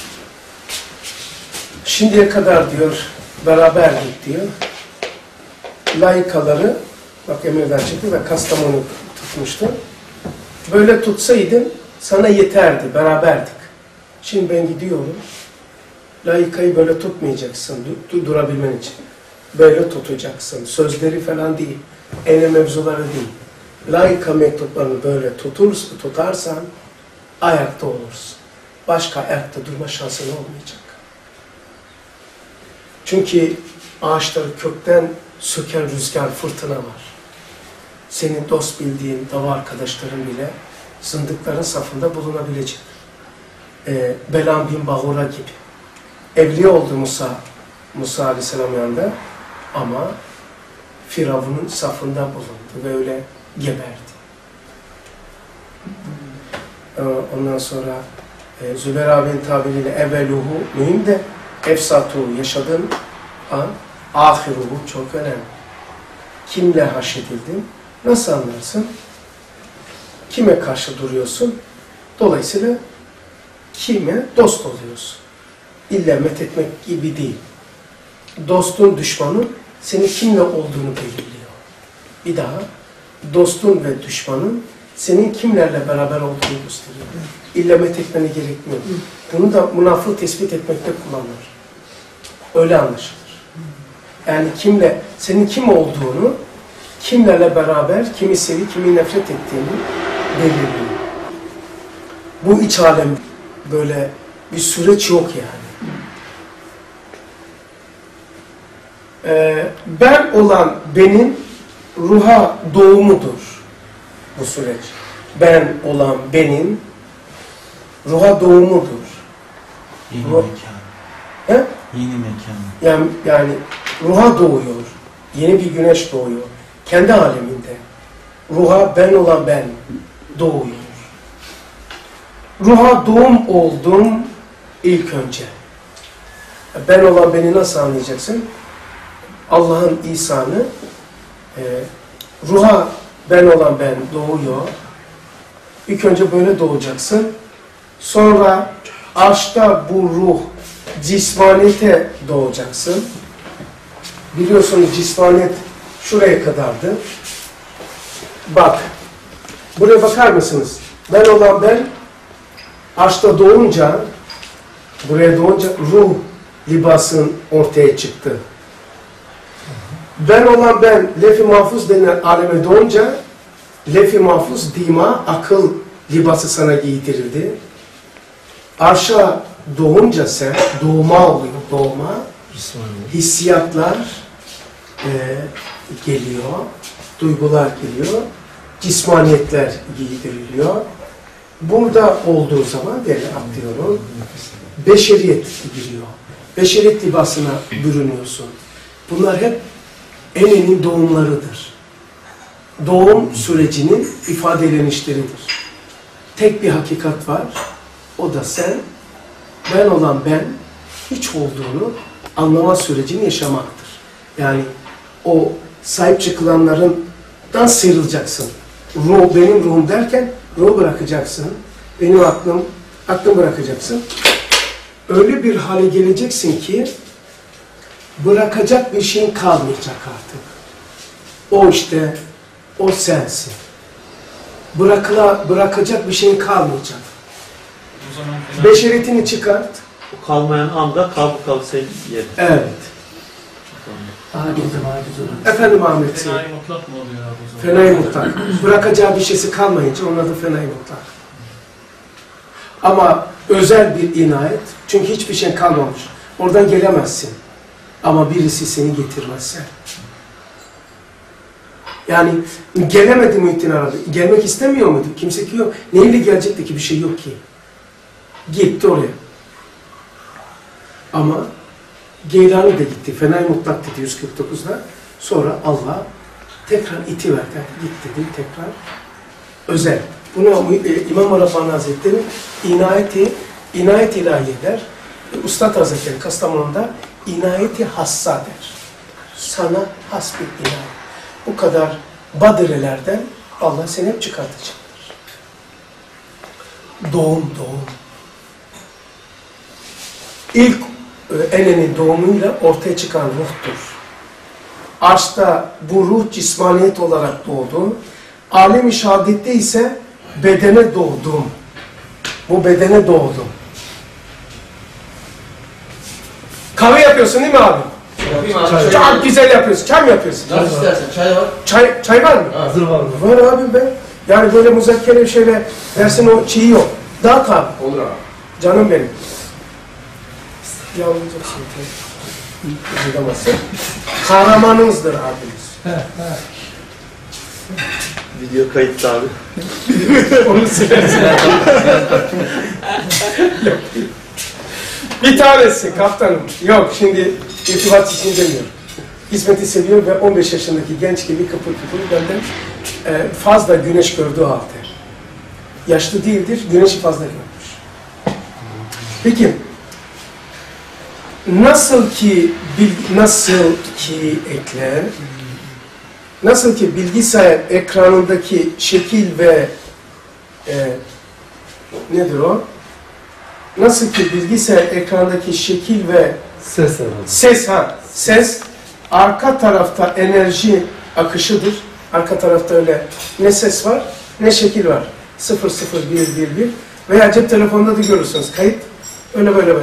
Şimdiye kadar diyor beraberdik diyor. Layıkaları bak Emir'den çıktı ve Kastamonu tutmuştu. Böyle tutsaydın sana yeterdi, beraberdik. Şimdi ben gidiyorum. Layıkayı böyle tutmayacaksın durabilmen için. Böyle tutacaksın. Sözleri falan değil. Ele mevzuları değil. Layıka mektuplarını böyle tutarsan ayakta olursun. Başka ayakta durma şansın olmayacak. Çünkü ağaçları kökten söken rüzgar, fırtına var. Senin dost bildiğin dava arkadaşların bile zındıkların safında bulunabilecek. Belam bin Bahura gibi. Evliya oldu Musa Aleyhisselam yanında ama Firavun'un safında bulundu ve öyle geberdi. Ondan sonra Zübeyir abinin tabiriyle evveluhu mühim de efsatuhu yaşadığın an ahiruhu çok önemli. Kimle haşredildin? Nasıl anlarsın? Kime karşı duruyorsun? Dolayısıyla kime dost oluyorsun? İlla methetmek gibi değil. Dostun düşmanın senin kimle olduğunu belirliyor. Bir daha dostun ve düşmanın senin kimlerle beraber olduğunu gösteriyor. İlla methetmeni gerekmiyor. Bunu da münafık tespit etmekte kullanılır. Öyle anlaşılır. Yani kimle, senin kim olduğunu, kimlerle beraber, kimi sevi, kimi nefret ettiğini belirliyor. Bu iç alem böyle bir süreç yok yani. Ben olan benim ruha doğumudur bu süreç. Ben olan benim ruha doğumudur. Yeni mekan. He? Yeni mekan. Yani ruha doğuyor. Yeni bir güneş doğuyor. Kendi aleminde. Ruha ben olan ben doğuyor. Ruha doğum oldum ilk önce. Ben olan beni nasıl anlayacaksın? Allah'ın İsa'nı ruha ben olan ben doğuyor. İlk önce böyle doğacaksın. Sonra arşta bu ruh cismaniyete doğacaksın. Biliyorsunuz cismaniyet şuraya kadardı. Bak. Buraya bakar mısınız? Ben olan ben arşta doğunca buraya doğunca ruh libasın ortaya çıktı. Ben olan ben lef-i mahfuz denilen aleme doğunca lef-i mahfuz dima akıl libası sana giydirildi. Arşa doğunca sen doğma oluyor, doğma. Hissiyatlar geliyor, duygular geliyor, cismaniyetler giydiriliyor. Burada olduğu zaman geri atlıyorum. Beşeriyet giriyor. Beşeriyet libasına bürünüyorsun. Bunlar hep enenin doğumlarıdır. Doğum sürecinin ifadelenişleridir. Tek bir hakikat var. O da sen, ben olan ben, hiç olduğunu anlama sürecini yaşamaktır. Yani o sahip çıkılanlardan sıyrılacaksın. Ruh, benim ruhum derken ruhu bırakacaksın. Benim aklım bırakacaksın. Öyle bir hale geleceksin ki bırakacak bir şeyin kalmayacak artık. O işte, o sensin. bırakacak bir şeyin kalmayacak. O zaman fenai, Beşeretini çıkart. O kalmayan anda kabukal sen yer. Evet. Efendim Ahmet. fenai mutlak mı oluyor abi o zaman? Fenai mutlak. Bırakacağı bir şeysi kalmayınca onun adı fenai mutlak. Ama özel bir inayet. Çünkü hiçbir şey kalmamış. Oradan gelemezsin. Ama birisi seni getirmezse. Yani gelemedi Muhittin Arabi. Gelmek istemiyor muydu? Kimse ki yok. Neyle gelecekti ki? Bir şey yok ki. Gitti oraya. Ama Geylani de gitti. Fenai mutlak dedi 149'da. Sonra Allah tekrar itiverdi. Git dedi tekrar. Özel. Bunu İmam Rabbani Hazretleri inayet ilahi der. Üstad Hazretleri Kastamonu'da inayeti hassa der. Sana has bir inayet. Bu kadar badirelerden Allah seni hep çıkartacaktır. Doğum. İlk Ene'nin doğumuyla ortaya çıkan ruhtur. Arşta bu ruh cismaniyet olarak doğdu. Alem-i şehadette ise bedene doğdum. Bu bedene doğdum. Kahve yapıyorsun değil mi abi? Çok güzel yapıyorsun. Çay mı yapıyorsun? Nasıl istersen, çay var. Çay var mı? Hazır var mı? Var abi be. Yani böyle muzakkere bir şeyle dersin o çiğ yok. Dağıt abi. Olur abi. Canım benim. Yavrucaksın. Yavrucaksın. Kahramanınızdır abimiz. Video kayıtta abi. Onu silersin. Bir tanesi kaptanım. Yok şimdi irtibat için demiyorum. Hizmeti seviyor ve 15 yaşındaki genç gibi kıpır kıpır benden fazla güneş gördüğü halde. Yaşlı değildir, güneşi fazla görmüş. Peki, nasıl ki bilgisayar ekranındaki şekil ve nedir o? Nasıl ki bilgisayar ekrandaki şekil ve ses arka tarafta enerji akışıdır. Arka tarafta öyle ne ses var ne şekil var. 00111 veya cep telefonunda da görürsünüz kayıt. Öyle böyle.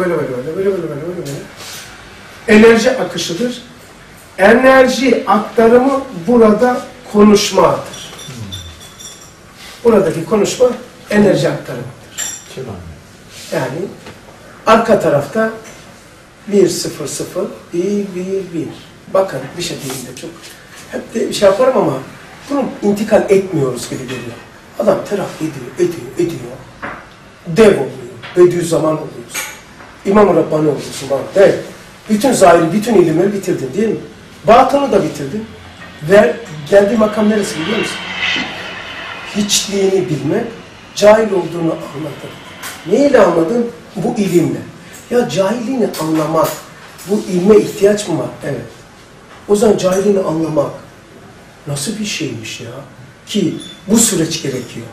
Enerji akışıdır. Enerji aktarımı burada konuşmadır. Buradaki konuşma enerji aktarımıdır. Yani arka tarafta 100 111. Bakın bir şey diyeyim de çok. Hep de bir şey yaparım ama bunu intikal etmiyoruz gibi geliyor. Adam terakki ediyor. Dev oluyor. Bediüzzaman oluyorsun. İmam-ı Rabbani oluyorsun bana. Dev. Bütün zahiri, bütün ilimleri bitirdin değil mi? Batını da bitirdin. Ve geldiği makam neresi biliyor musun? Hiçliğini bilmek, cahil olduğunu anladın. Neyle anladın? Bu ilimle. Ya cahilliğini anlamak, bu ilme ihtiyaç mı var? Evet. O zaman cahilliğini anlamak nasıl bir şeymiş ya? Ki bu süreç gerekiyor.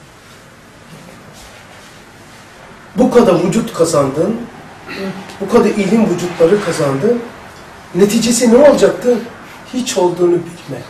Bu kadar vücut kazandın, bu kadar ilim vücutları kazandın. Neticesi ne olacaktı? Hiç olduğunu bilmek.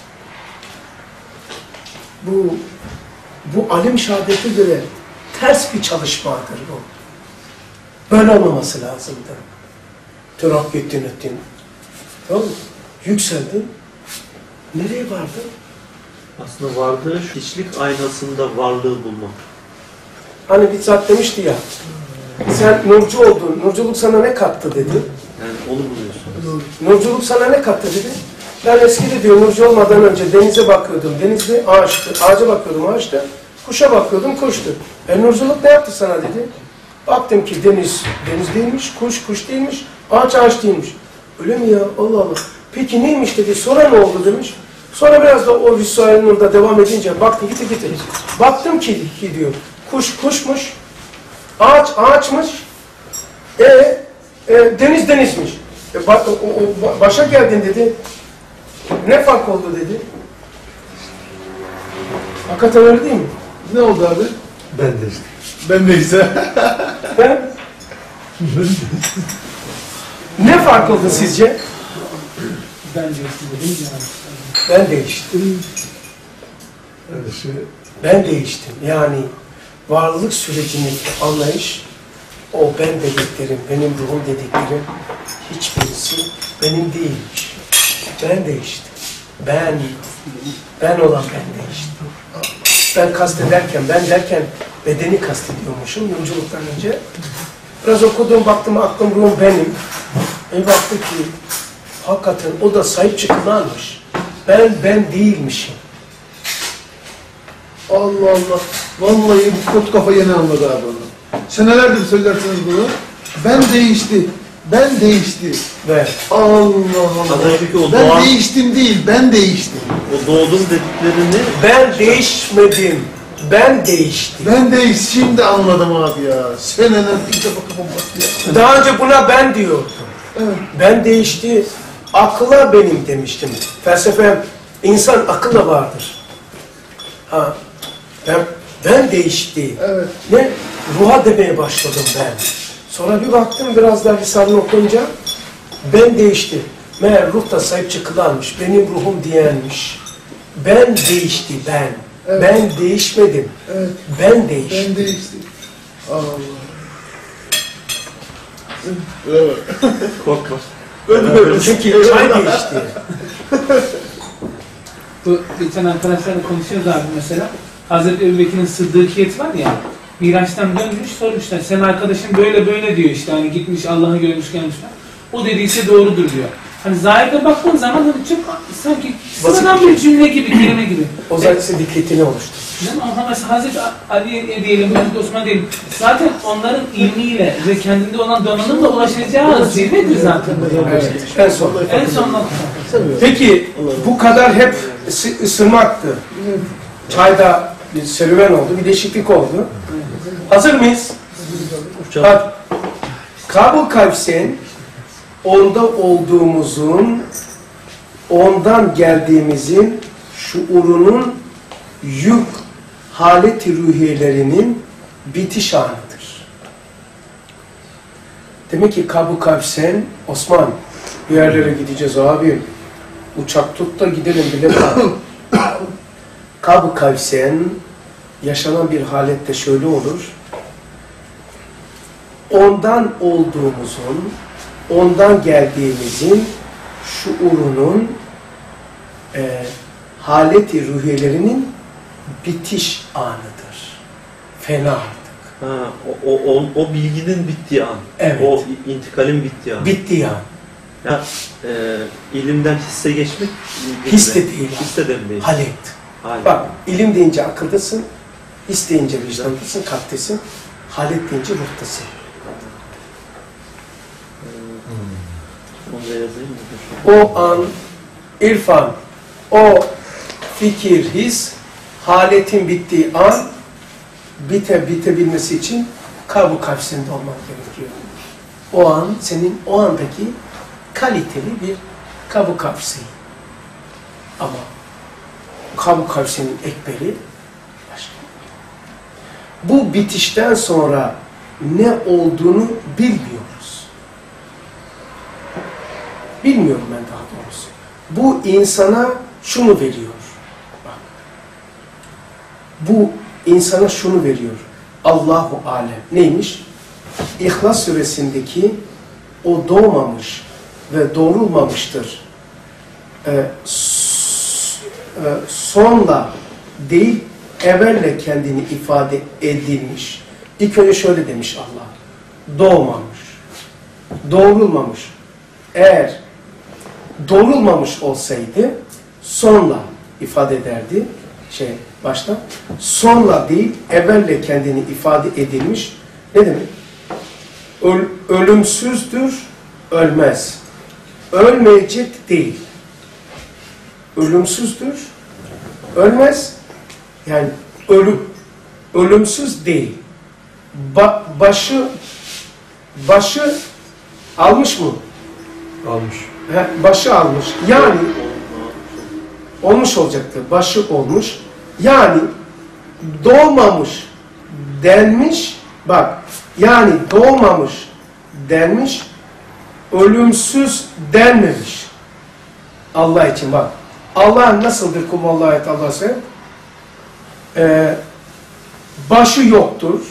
Bu alim şehadete göre ters bir çalışmadır bu. Böyle olmaması lazımdı. Terakki ettin. Tamam mı? Yükseldin. Nereye vardın? Aslında vardığı şu hiçlik aynasında varlığı bulmak. Hani bir zat demişti ya, sen nurcu oldun, nurculuk sana ne kattı dedi. Yani onu buluyorsunuz. Nurculuk sana ne kattı dedi. Ben eskide diyor nurcu olmadan önce denize bakıyordum, denizde ağaçtı, ağaca bakıyordum ağaçta, kuşa bakıyordum, kuştu. Nurculuk ne yaptı sana dedi. Baktım ki deniz değilmiş, kuş değilmiş, ağaç değilmiş. Öyle mi ya? Allah Allah. Peki neymiş dedi, sonra ne oldu demiş. Sonra biraz da o Risale-i Nur'da devam edince baktım gitti. Baktım ki diyor, kuşmuş, ağaçmış, denizmiş. Başa geldin dedi, ne fark oldu dedi. Hakikaten öyle değil mi? Ne oldu abi? Ben de işte. Ne fark oldu sizce? Ben değiştim dedim ya. Ben değiştim. Ben değiştim. Yani varlık sürecindeki anlayış, o ben dediklerim, benim ruhum dediklerim hiçbirisi benim değilmiş. Ben değiştim. Ben olan ben değiştim. Ben kastederken, ben derken bedeni kastediyormuşum yolculuktan önce. Biraz okudum, baktım aklım, ruhum benim. Baktım ki hakikaten o da sahip çıkılanmış. Ben değilmişim. Allah Allah. Vallahi bu kot kafa yeni anladı abi onu. Senelerdir söylersiniz bunu. Ben değişti. Ben değişti. Ve Allah Allah. Halbuki o Ben doğan, değiştim değil, ben değiştim. o doğdum dediklerini ben değişmedim. Ben değiştim. Ben değiştim. Şimdi anladım abi ya. Seneler ilk defa kafam bastı ya. Daha önce buna ben diyordum. Evet. Ben değişti. Akla benim demiştim. Felsefe, insan akılla vardır. Ha, ben değişti. Evet. Ne? Ruha demeye başladım ben. Sonra bir baktım biraz daha Risale-i okuyunca ben değişti. Meğer ruh da sahip çıkılanmış. Benim ruhum diyenmiş. Ben değişti ben. Evet. Ben değişmedim. Evet. Ben değiştim. Ben değiştim. Allah Allah. Evet. korkma. Çünkü çay değişti. Bu geçen arkadaşlarla konuşuyoruz abi mesela. Hazreti Ebubekir'in sıddıkiyeti var ya. Miraç'tan dönmüş sormuşlar. Sen arkadaşın böyle böyle diyor işte. Hani gitmiş Allah'ı görmüş gelmişler. O dediyse doğrudur diyor. Hani zahirde baktığın zaman hani çok sanki sıradan bir cümle gibi, kelime gibi. O zaten dikkatini oluştu. Ama mesela Hazreti Ali diyelim, Hazreti Osman diyelim. Zaten onların ilmiyle ve kendinde olan donanımla ulaşacağı zirvedir zaten. Evet. En son. En son nokta. Peki bu kadar hep ısırmaktı. Çayda bir serüven oldu, bir değişiklik oldu. Hazır mıyız? Bak, Kab-ı Kavs'in onda olduğumuzun, ondan geldiğimizin şuurunun yük haleti ruhiyelerinin bitiş anıdır. Demek ki Kab-ı Kavs'in, Osman bir yerlere gideceğiz abi, uçak tut da gidelim bile kal. Kab-ı Kavs'in yaşanan bir halette şöyle olur. Ondan olduğumuzun, ondan geldiğimizin şuurunun haleti ruhiyelerinin bitiş anıdır. Fena artık. Ha, o bilginin bittiği an. Evet. O intikalin bittiği an. Bitti yani. Ya, ilimden hisse geçmek His de değil. His de değil. Halet. Hayır. Bak, ilim deyince akıldasın, his deyince vicdandasın, kalptesin, halet deyince ruhtasın. Onu da yazayım mı? O an, irfan, o fikir, his, haletin bittiği an, bitebilmesi için Kab-ı Kavs'inde olmak gerekiyor. O an, senin o andaki kaliteli bir Kab-ı Kavs'in. Ama Kab-ı Kavs'in ekberi başka. Bu bitişten sonra ne olduğunu bilmiyoruz. Bilmiyorum ben daha doğrusu. Bu insana şunu veriyor. Bak. Bu insana şunu veriyor. Allahu alem. Neymiş? İhlas suresindeki o doğmamış ve doğrulmamıştır. Sonla değil, evvelle kendini ifade edilmiş. İlk önce şöyle demiş Allah. Doğmamış. Doğrulmamış. Eğer doğrulmamış olsaydı sonla ifade ederdi. Başta. Sonla değil, evvelle kendini ifade edilmiş. Ne demek? Ölümsüzdür, ölmez. Ölmeyecek değil. Ölümsüzdür, ölmez. Yani ölümsüz değil. Başı almış mı? Almış. Başı almış. Yani olmuş olacaktı. Başı olmuş. Yani doğmamış denmiş. Bak. Yani doğmamış denmiş. Ölümsüz denmemiş. Allah için bak. Allah nasıldır kum Allah'a et Allah'a sen? başı yoktur,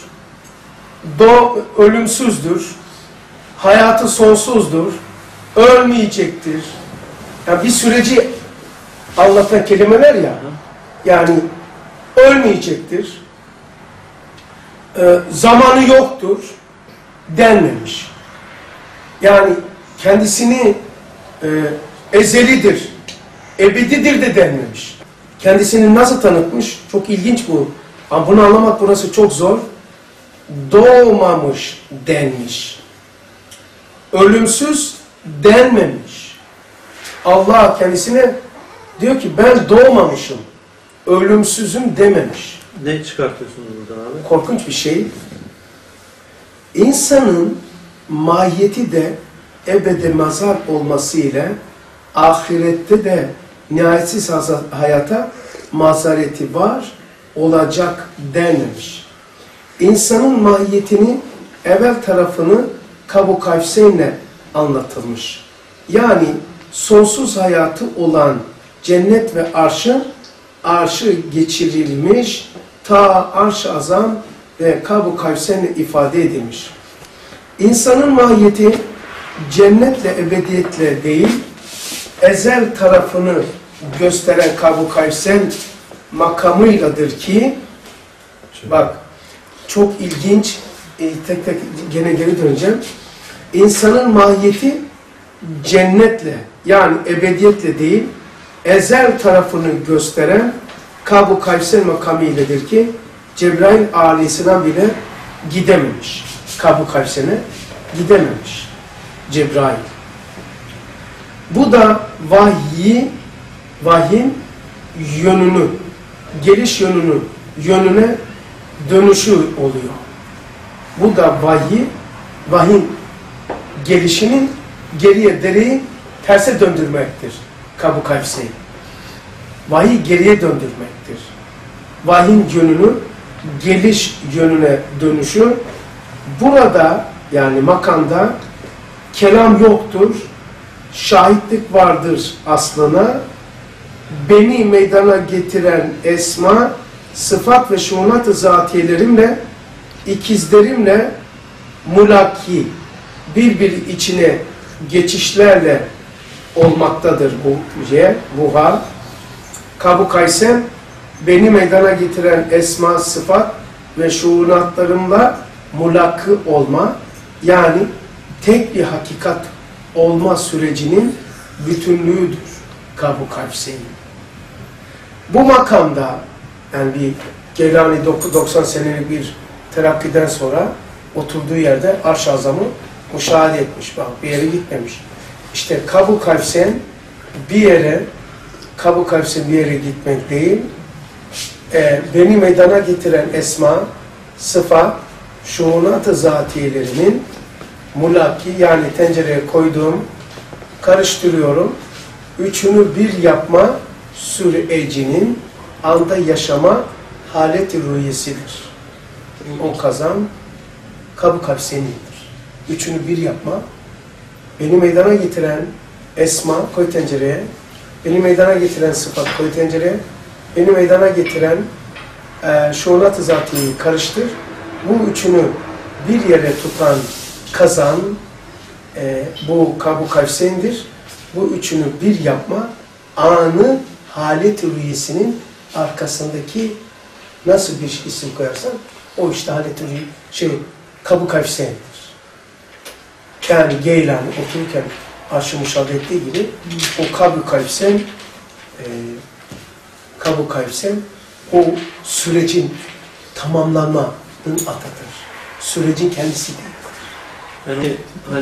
ölümsüzdür, hayatı sonsuzdur, ölmeyecektir. Yani bir süreci anlatan kelimeler ya, yani ölmeyecektir, zamanı yoktur denmemiş. Yani kendisini ezelidir, ebedidir de denmemiş. Kendisini nasıl tanıtmış? Çok ilginç bu. Ama bunu anlamak burası çok zor. Doğmamış denmiş. Ölümsüz denmemiş. Allah kendisine diyor ki ben doğmamışım, ölümsüzüm dememiş. Ne çıkartıyorsunuz buradan abi? Korkunç bir şey. İnsanın mahiyeti de ebede mazhar olması ile ahirette de nihayetsiz hayata mazhareti var, olacak denmemiş. İnsanın mahiyetini evvel tarafını Kabu Kavseyn'le anlatılmış. Yani sonsuz hayatı olan cennet ve arşı geçirilmiş, ta arş-ı azam ve Kabu Kavseyn'le ifade edilmiş. İnsanın mahiyeti cennetle, ebediyetle değil, ezel tarafını gösteren Kabu Kavseyn makamıyladır ki, bak çok ilginç, tek tek gene geri döneceğim. İnsanın mahiyeti cennetle, yani ebediyetle değil, ezel tarafını gösteren Kabu Kavseyn makamıyladır ki, Cebrail aleyhisselam bile gidememiş. Kabu Kavseyn'e gidememiş Cebrail. Bu da vahyin yönünü, geliş yönüne dönüşü oluyor. Bu da vahyin gelişinin geriye dereyi terse döndürmektir. Kabu Kavseyn. Vahiy geriye döndürmektir. Vahyin yönünü geliş yönüne dönüşü. Burada yani makamda kelam yoktur, şahitlik vardır aslına. Beni meydana getiren esma, sıfat ve şuunat-ı zatiyelerimle, ikizlerimle mulaki, birbiri içine geçişlerle olmaktadır bu hal. Kabu Kavseyn, beni meydana getiren esma, sıfat ve şuunatlarımla mulakı olma, yani tek bir hakikat olma sürecinin bütünlüğüdür Kabu Kavseyn. Bu makamda, yani bir Geylani 90 senelik bir terakkiden sonra oturduğu yerde Arş-ı Azam'ı müşahede etmiş. Bak, bir yere gitmemiş. İşte Kabu Kavseyn bir yere gitmek değil, beni meydana getiren esma, sıfat, şuunat-ı zatiyelerimin mulaki, yani tencereye koyduğum, karıştırıyorum, üçünü bir yapma sürecinin anda yaşama halet-i ruhiyesidir. O kazan Kabu Kavseyn'dir. Üçünü bir yapma, beni meydana getiren esma koy tencereye, beni meydana getiren sıfat koy tencereye, beni meydana getiren şuunat-ı zatiyeyi karıştır. Bu üçünü bir yere tutan kazan bu Kabu Kavseyn'dir. Bu üçünü bir yapma anı halet-i rüyesinin arkasındaki nasıl bir isim koyarsan o işte halet-i rüye Kabu Kavseyn'dir. Yani Geylani otururken Arş-ı müşahede ettiği gibi o Kabu Kavseyn o sürecin tamamlanmanın atıdır. Sürecin kendisi değil. Yani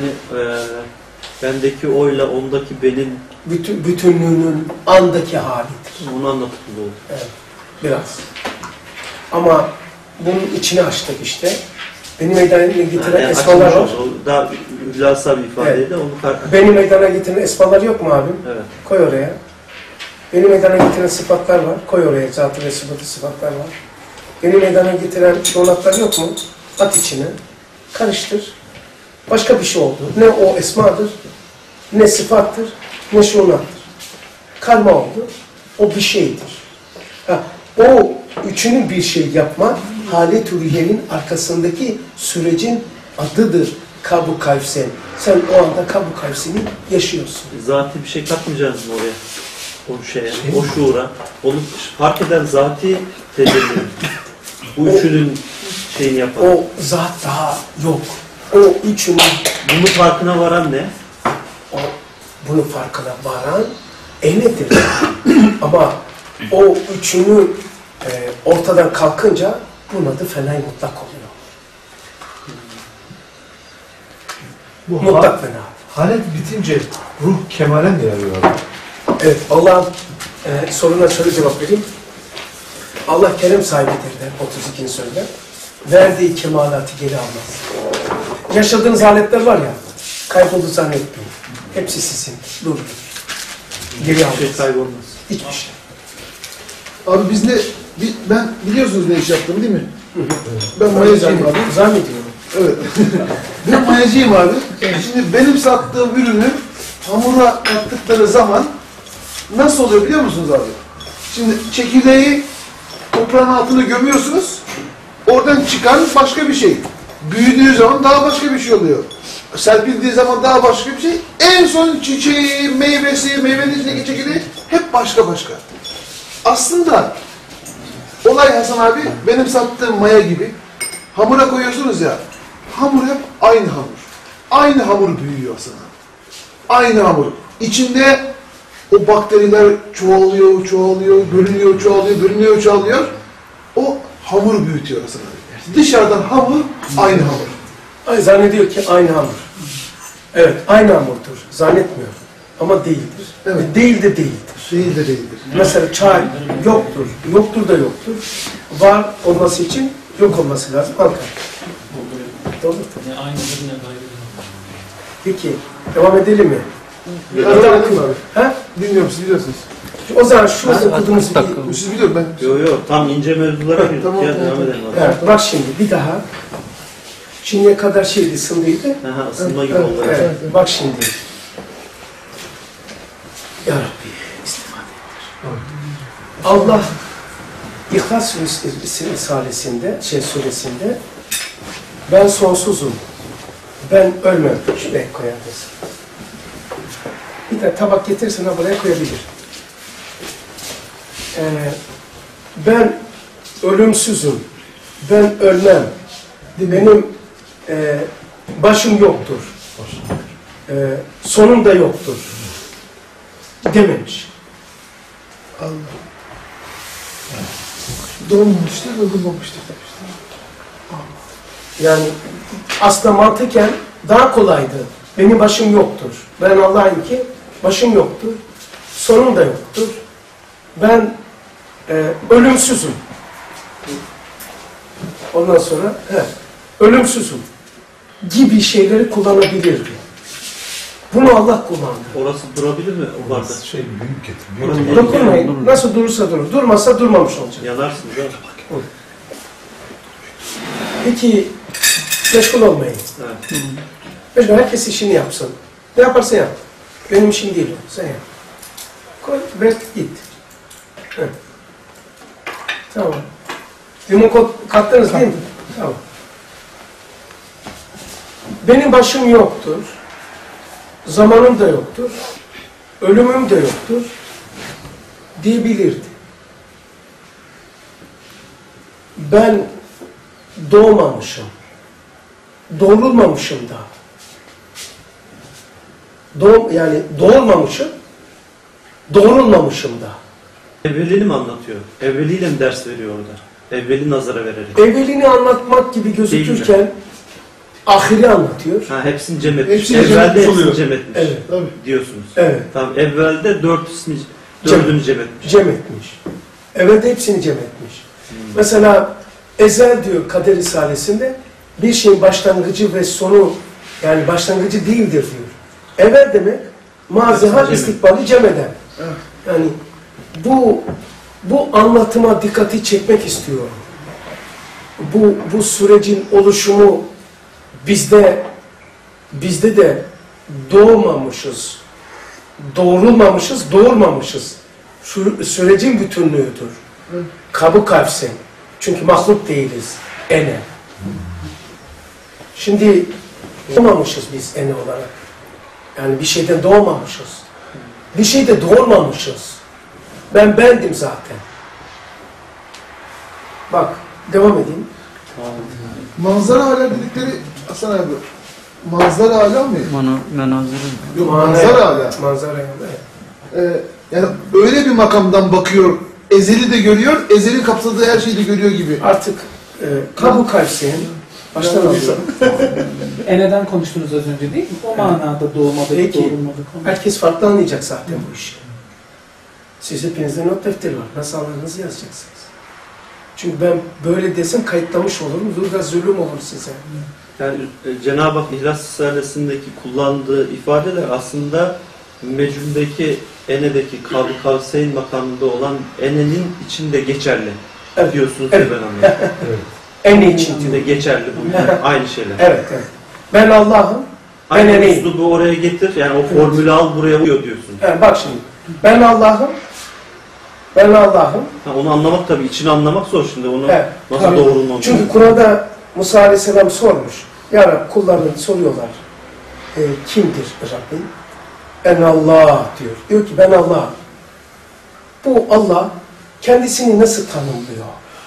bendeki oyla ondaki benim bütünlüğünün andaki halidir. Onu anlatıp oldu. Evet, biraz. Ama bunun içini açtık işte. Beni meydana getiren yani esmalar var. O daha hülasa bir ifadeydi. Evet. Onu beni meydana getiren esmalar yok mu abim? Evet. Koy oraya. Beni meydana getiren sıfatlar var. Koy oraya. Zatı ve sıfatlar var. Beni meydana getiren şuunatlar yok mu? At içine. Karıştır. Başka bir şey oldu. Ne o esmadır, ne sıfattır, ne şuunattır. Karma oldu. O bir şeydir. O üçünün bir şey yapma, halet-ü riyenin arkasındaki sürecin adıdır Kabu Kavsen. Sen o anda Kabu Kavsen'i yaşıyorsun. Zati bir şey katmayacağız mı oraya? O şeye, o şuura. Onu fark eden zati tecelli. Bu üçünün şeyini yapan. O zat daha yok. O üçünün, Bunun farkına varan ne? bunun farkına varan nedir? Ama o üçünü ortadan kalkınca bunun adı fenay mutlak oluyor. Bu Mutlak fena. halet bitince ruh kemale mi yarıyor abi? Evet, Allah'ın soruna şöyle cevap vereyim. Allah kerem sahibidir der 32. sözde. Verdiği kemalatı geri almaz. Yaşadığınız aletler var ya, kayboldu zannetmeyin. Hepsi sizin. Dur. Geri almaz. Bir şey kaybolmaz. Hiçbir şey. Abi ben biliyorsunuz ne iş yaptım değil mi? Ben mayacıyım abi. Zannediyorum. Evet. Ben mayacıyım abi. Şimdi benim sattığım ürünü hamura kattıkları zaman nasıl oluyor biliyor musunuz abi? Şimdi çekirdeği toprağın altına gömüyorsunuz. Oradan çıkan başka bir şey. Büyüdüğü zaman daha başka bir şey oluyor. Serpildiği zaman daha başka bir şey. En son çiçeği, meyvesi, meyvenin içindeki çekirdeği hep başka başka. Aslında olay Hasan abi benim sattığım maya gibi. Hamura koyuyorsunuz ya. Hamur hep aynı hamur. Aynı hamur büyüyor Hasan abi. Aynı hamur. İçinde o bakteriler çoğalıyor, çoğalıyor, bölünüyor, çoğalıyor, bölünüyor, çoğalıyor. O hamur büyütüyor Hasan abi. Dışarıdan hamur aynı hamur. Ay, zannediyor ki aynı hamur. Evet, aynı hamurdur. Zannetmiyor. Ama değildir. Evet. Değil de değildir. Değil de değildir. Mesela çay yoktur. Yoktur da yoktur. Var olması için yok olması lazım. Ankara. Doğru. Ne aynıdır ne gayrıdır. Peki, devam edelim mi? Devam edelim abi. Ha? Bilmiyorum siz biliyorsunuz. O zaman şu okuduğumuz bir... Siz biliyorum ben. Yok tam ince mevzulara girdik. Tamam, Ya tamam. devam edelim. abi. Evet, bak şimdi bir daha. Şimdiye kadar şeydi, sındıydı. Aha, ısınma gibi Evet, oldu. evet. Bak şimdi. Ya Rabbi, istifade eder. Allah İhlas Risalesi'nde, suresinde ben sonsuzum, ben ölmem. Şuraya koyar mısın? Bir de tabak getirsin ha buraya koyabilir. Ben ölümsüzüm, ben ölmem. Benim başım yoktur. Sonum da yoktur. Dememiş. Allah. Doğmamıştır, öldürmemiştir demiştir. Yani aslında mantıken daha kolaydı. Benim başım yoktur. Ben Allah'ım ki başım yoktur. Sonum da yoktur. Ben ölümsüzüm. Ondan sonra ölümsüzüm gibi şeyleri kullanabilirdi. Bunu Allah kullandı. Orası durabilir mi o bardak? Şey büyük getirmiyor. Dokunmayın. Nasıl durursa durur. Durmazsa durmamış olacak. Yanarsınız ha. Peki meşgul olmayın. Evet. Meşgul, herkes işini yapsın. Ne yaparsa yap. Benim işim değil o. Sen yap. Koy ve git. Evet. Tamam. Limon kattınız değil mi? Tamam. Benim başım yoktur. Zamanım da yoktur. Ölümüm de yoktur. Diyebilirdi. Ben doğmamışım. Doğrulmamışım da. Yani doğurmamışım. Doğrulmamışım da. Evvelini mi anlatıyor? Evveliyle mi ders veriyor orada? Evveli nazara vererek. Evvelini anlatmak gibi gözükürken ahiri anlatıyor. Ha, hepsini cem etmiş. Hepsini Evvelde cem etmiş hepsini oluyor. cem etmiş Evet. Tabii. diyorsunuz. Evet. Tamam, evvelde dördünü cem etmiş. Cem etmiş. Evvelde hepsini cem etmiş. Mesela ezel diyor Kader Risalesi'nde bir şeyin başlangıcı ve sonu yani başlangıcı değildir diyor. Evvel demek maziha Cem. istikbali cem eder. Yani bu anlatıma dikkati çekmek istiyorum. Bu sürecin oluşumu bizde de doğmamışız, doğrulmamışız, doğurmamışız. Sürecin bütünlüğüdür. Kabı kavsen. Çünkü mahluk değiliz. Ene. Şimdi doğmamışız biz ene olarak. Yani bir şeyden doğmamışız. Bir şeyde doğmamışız. Ben bendim zaten. Bak, devam edeyim. Manzara ala dedikleri Hasan abi, manzara ala mı? Menazırı. Yok, manzara ala. Manzara evet. Yani öyle bir makamdan bakıyor, ezeli de görüyor, ezelin kapsadığı her şeyi de görüyor gibi. Artık kabı kavsen. Baştan alıyorum. Eneden konuştunuz az önce değil mi? O manada doğmadık, Peki. doğulmadık. Herkes farklı anlayacak zaten bu işi. Siz hepinizde not defteri var. Nasıl anladığınızı yazacaksınız. Çünkü ben böyle desem kayıtlamış olurum. Burada zulüm olur size. Yani Cenab-ı Hak İhlas Risalesi'ndeki kullandığı ifadeler aslında Mecnun'daki Ene'deki Kab-ı Kavseyn makamında olan Ene'nin içinde geçerli. Evet. Diyorsunuz Evet. diye ben anlıyorum. Evet. En iyi için İçinde diyor. geçerli bu. Yani aynı şeyler. Evet, evet. Ben Allah'ım, ben Aynı Ene'yim. üslubu oraya getir. Yani o formülü al buraya uyuyor diyorsun. Yani bak şimdi, ben Allah'ım, ben Allah'ım. Ha, onu anlamak tabii, içini anlamak zor şimdi. Onu Evet, nasıl tabii. doğrulmalı? Çünkü Kur'an'da Musa Aleyhisselam sormuş. Ya Rab, kullarını soruyorlar. Kimdir Rabbim? Ben Allah diyor. Diyor ki ben Allah. Bu Allah kendisini nasıl tanımlıyor?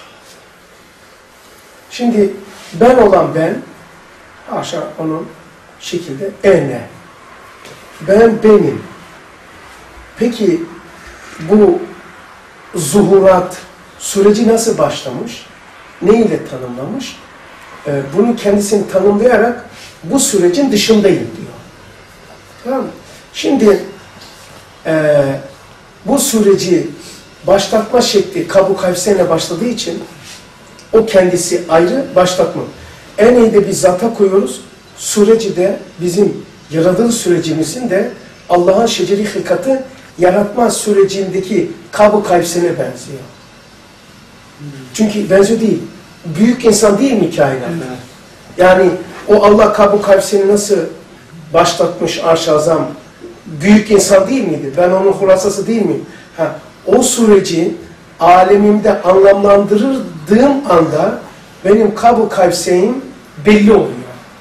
Şimdi ben olan ben, haşa onun şekilde ene. Ben benim. Peki bu zuhurat süreci nasıl başlamış? Ne ile tanımlamış? Bunu kendisini tanımlayarak bu sürecin dışındayım diyor. Tamam mı? Şimdi bu süreci başlatma şekli Kab-ı Kavseyn'le başladığı için o kendisi ayrı, başlatma. En iyi de bir zata koyuyoruz. Süreci de bizim yaratılış sürecimizin de Allah'ın şeceri hılkatı yaratma sürecindeki Kab-ı Kavseyn'e benziyor. Çünkü benziyor değil. Büyük insan değil mi kainat? Yani o Allah Kab-ı Kavseyn'i nasıl başlatmış Arş-ı Azam? Büyük insan değil miydi? Ben onun hulasası değil miyim? O süreci alemimde anlamlandırdığım anda benim Kab-ı Kavseyn belli oluyor.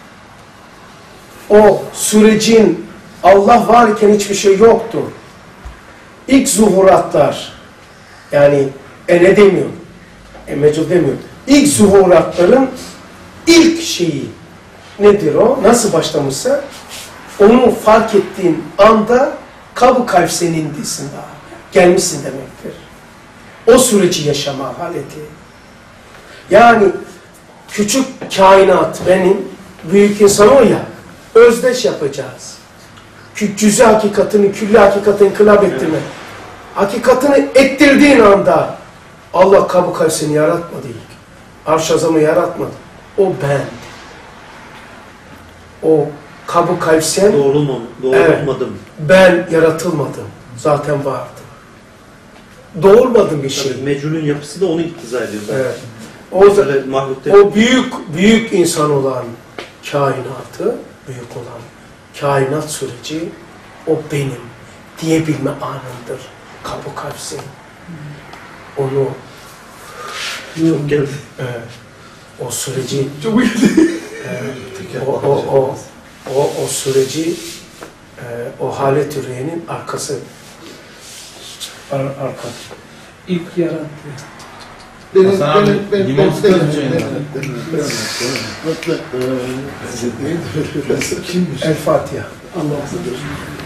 O sürecin Allah varken hiçbir şey yoktu. İlk zuhuratlar, yani ene demiyorum, mecul demiyorum. İlk zuhuratların ilk şeyi nedir o? Nasıl başlamışsa onu fark ettiğin anda Kab-ı Kavseyn'indesin daha. Gelmişsin demektir. O süreci yaşama haleti. Yani küçük kainat benim, büyük insan o ya, özdeş yapacağız. Cüz'i hakikatini, külli hakikatini inkılap ettirme. Hakikatini ettirdiğin anda Allah Kab-ı Kavseyn'i yaratmadı ilk. Arş-ı Azam'ı yaratmadı. O ben. O Kab-ı Kavseyn Doğrulmadım. Evet, ben yaratılmadım. Zaten vardı. Doğurmadım bir şey. Tabii, Mecnun'un yapısı da onu iktiza ediyor zaten. Evet. O büyük insan olan kainatı, büyük olan kainat süreci o benim diyebilme anındır. Kab-ı Kavseyn. Onu çok geldi. o süreci Çok iyi. o süreci o halet-i rüyenin arkası arka. İlk yarattı. Hasan abi, limon sıkınca El Fatiha. Allah'a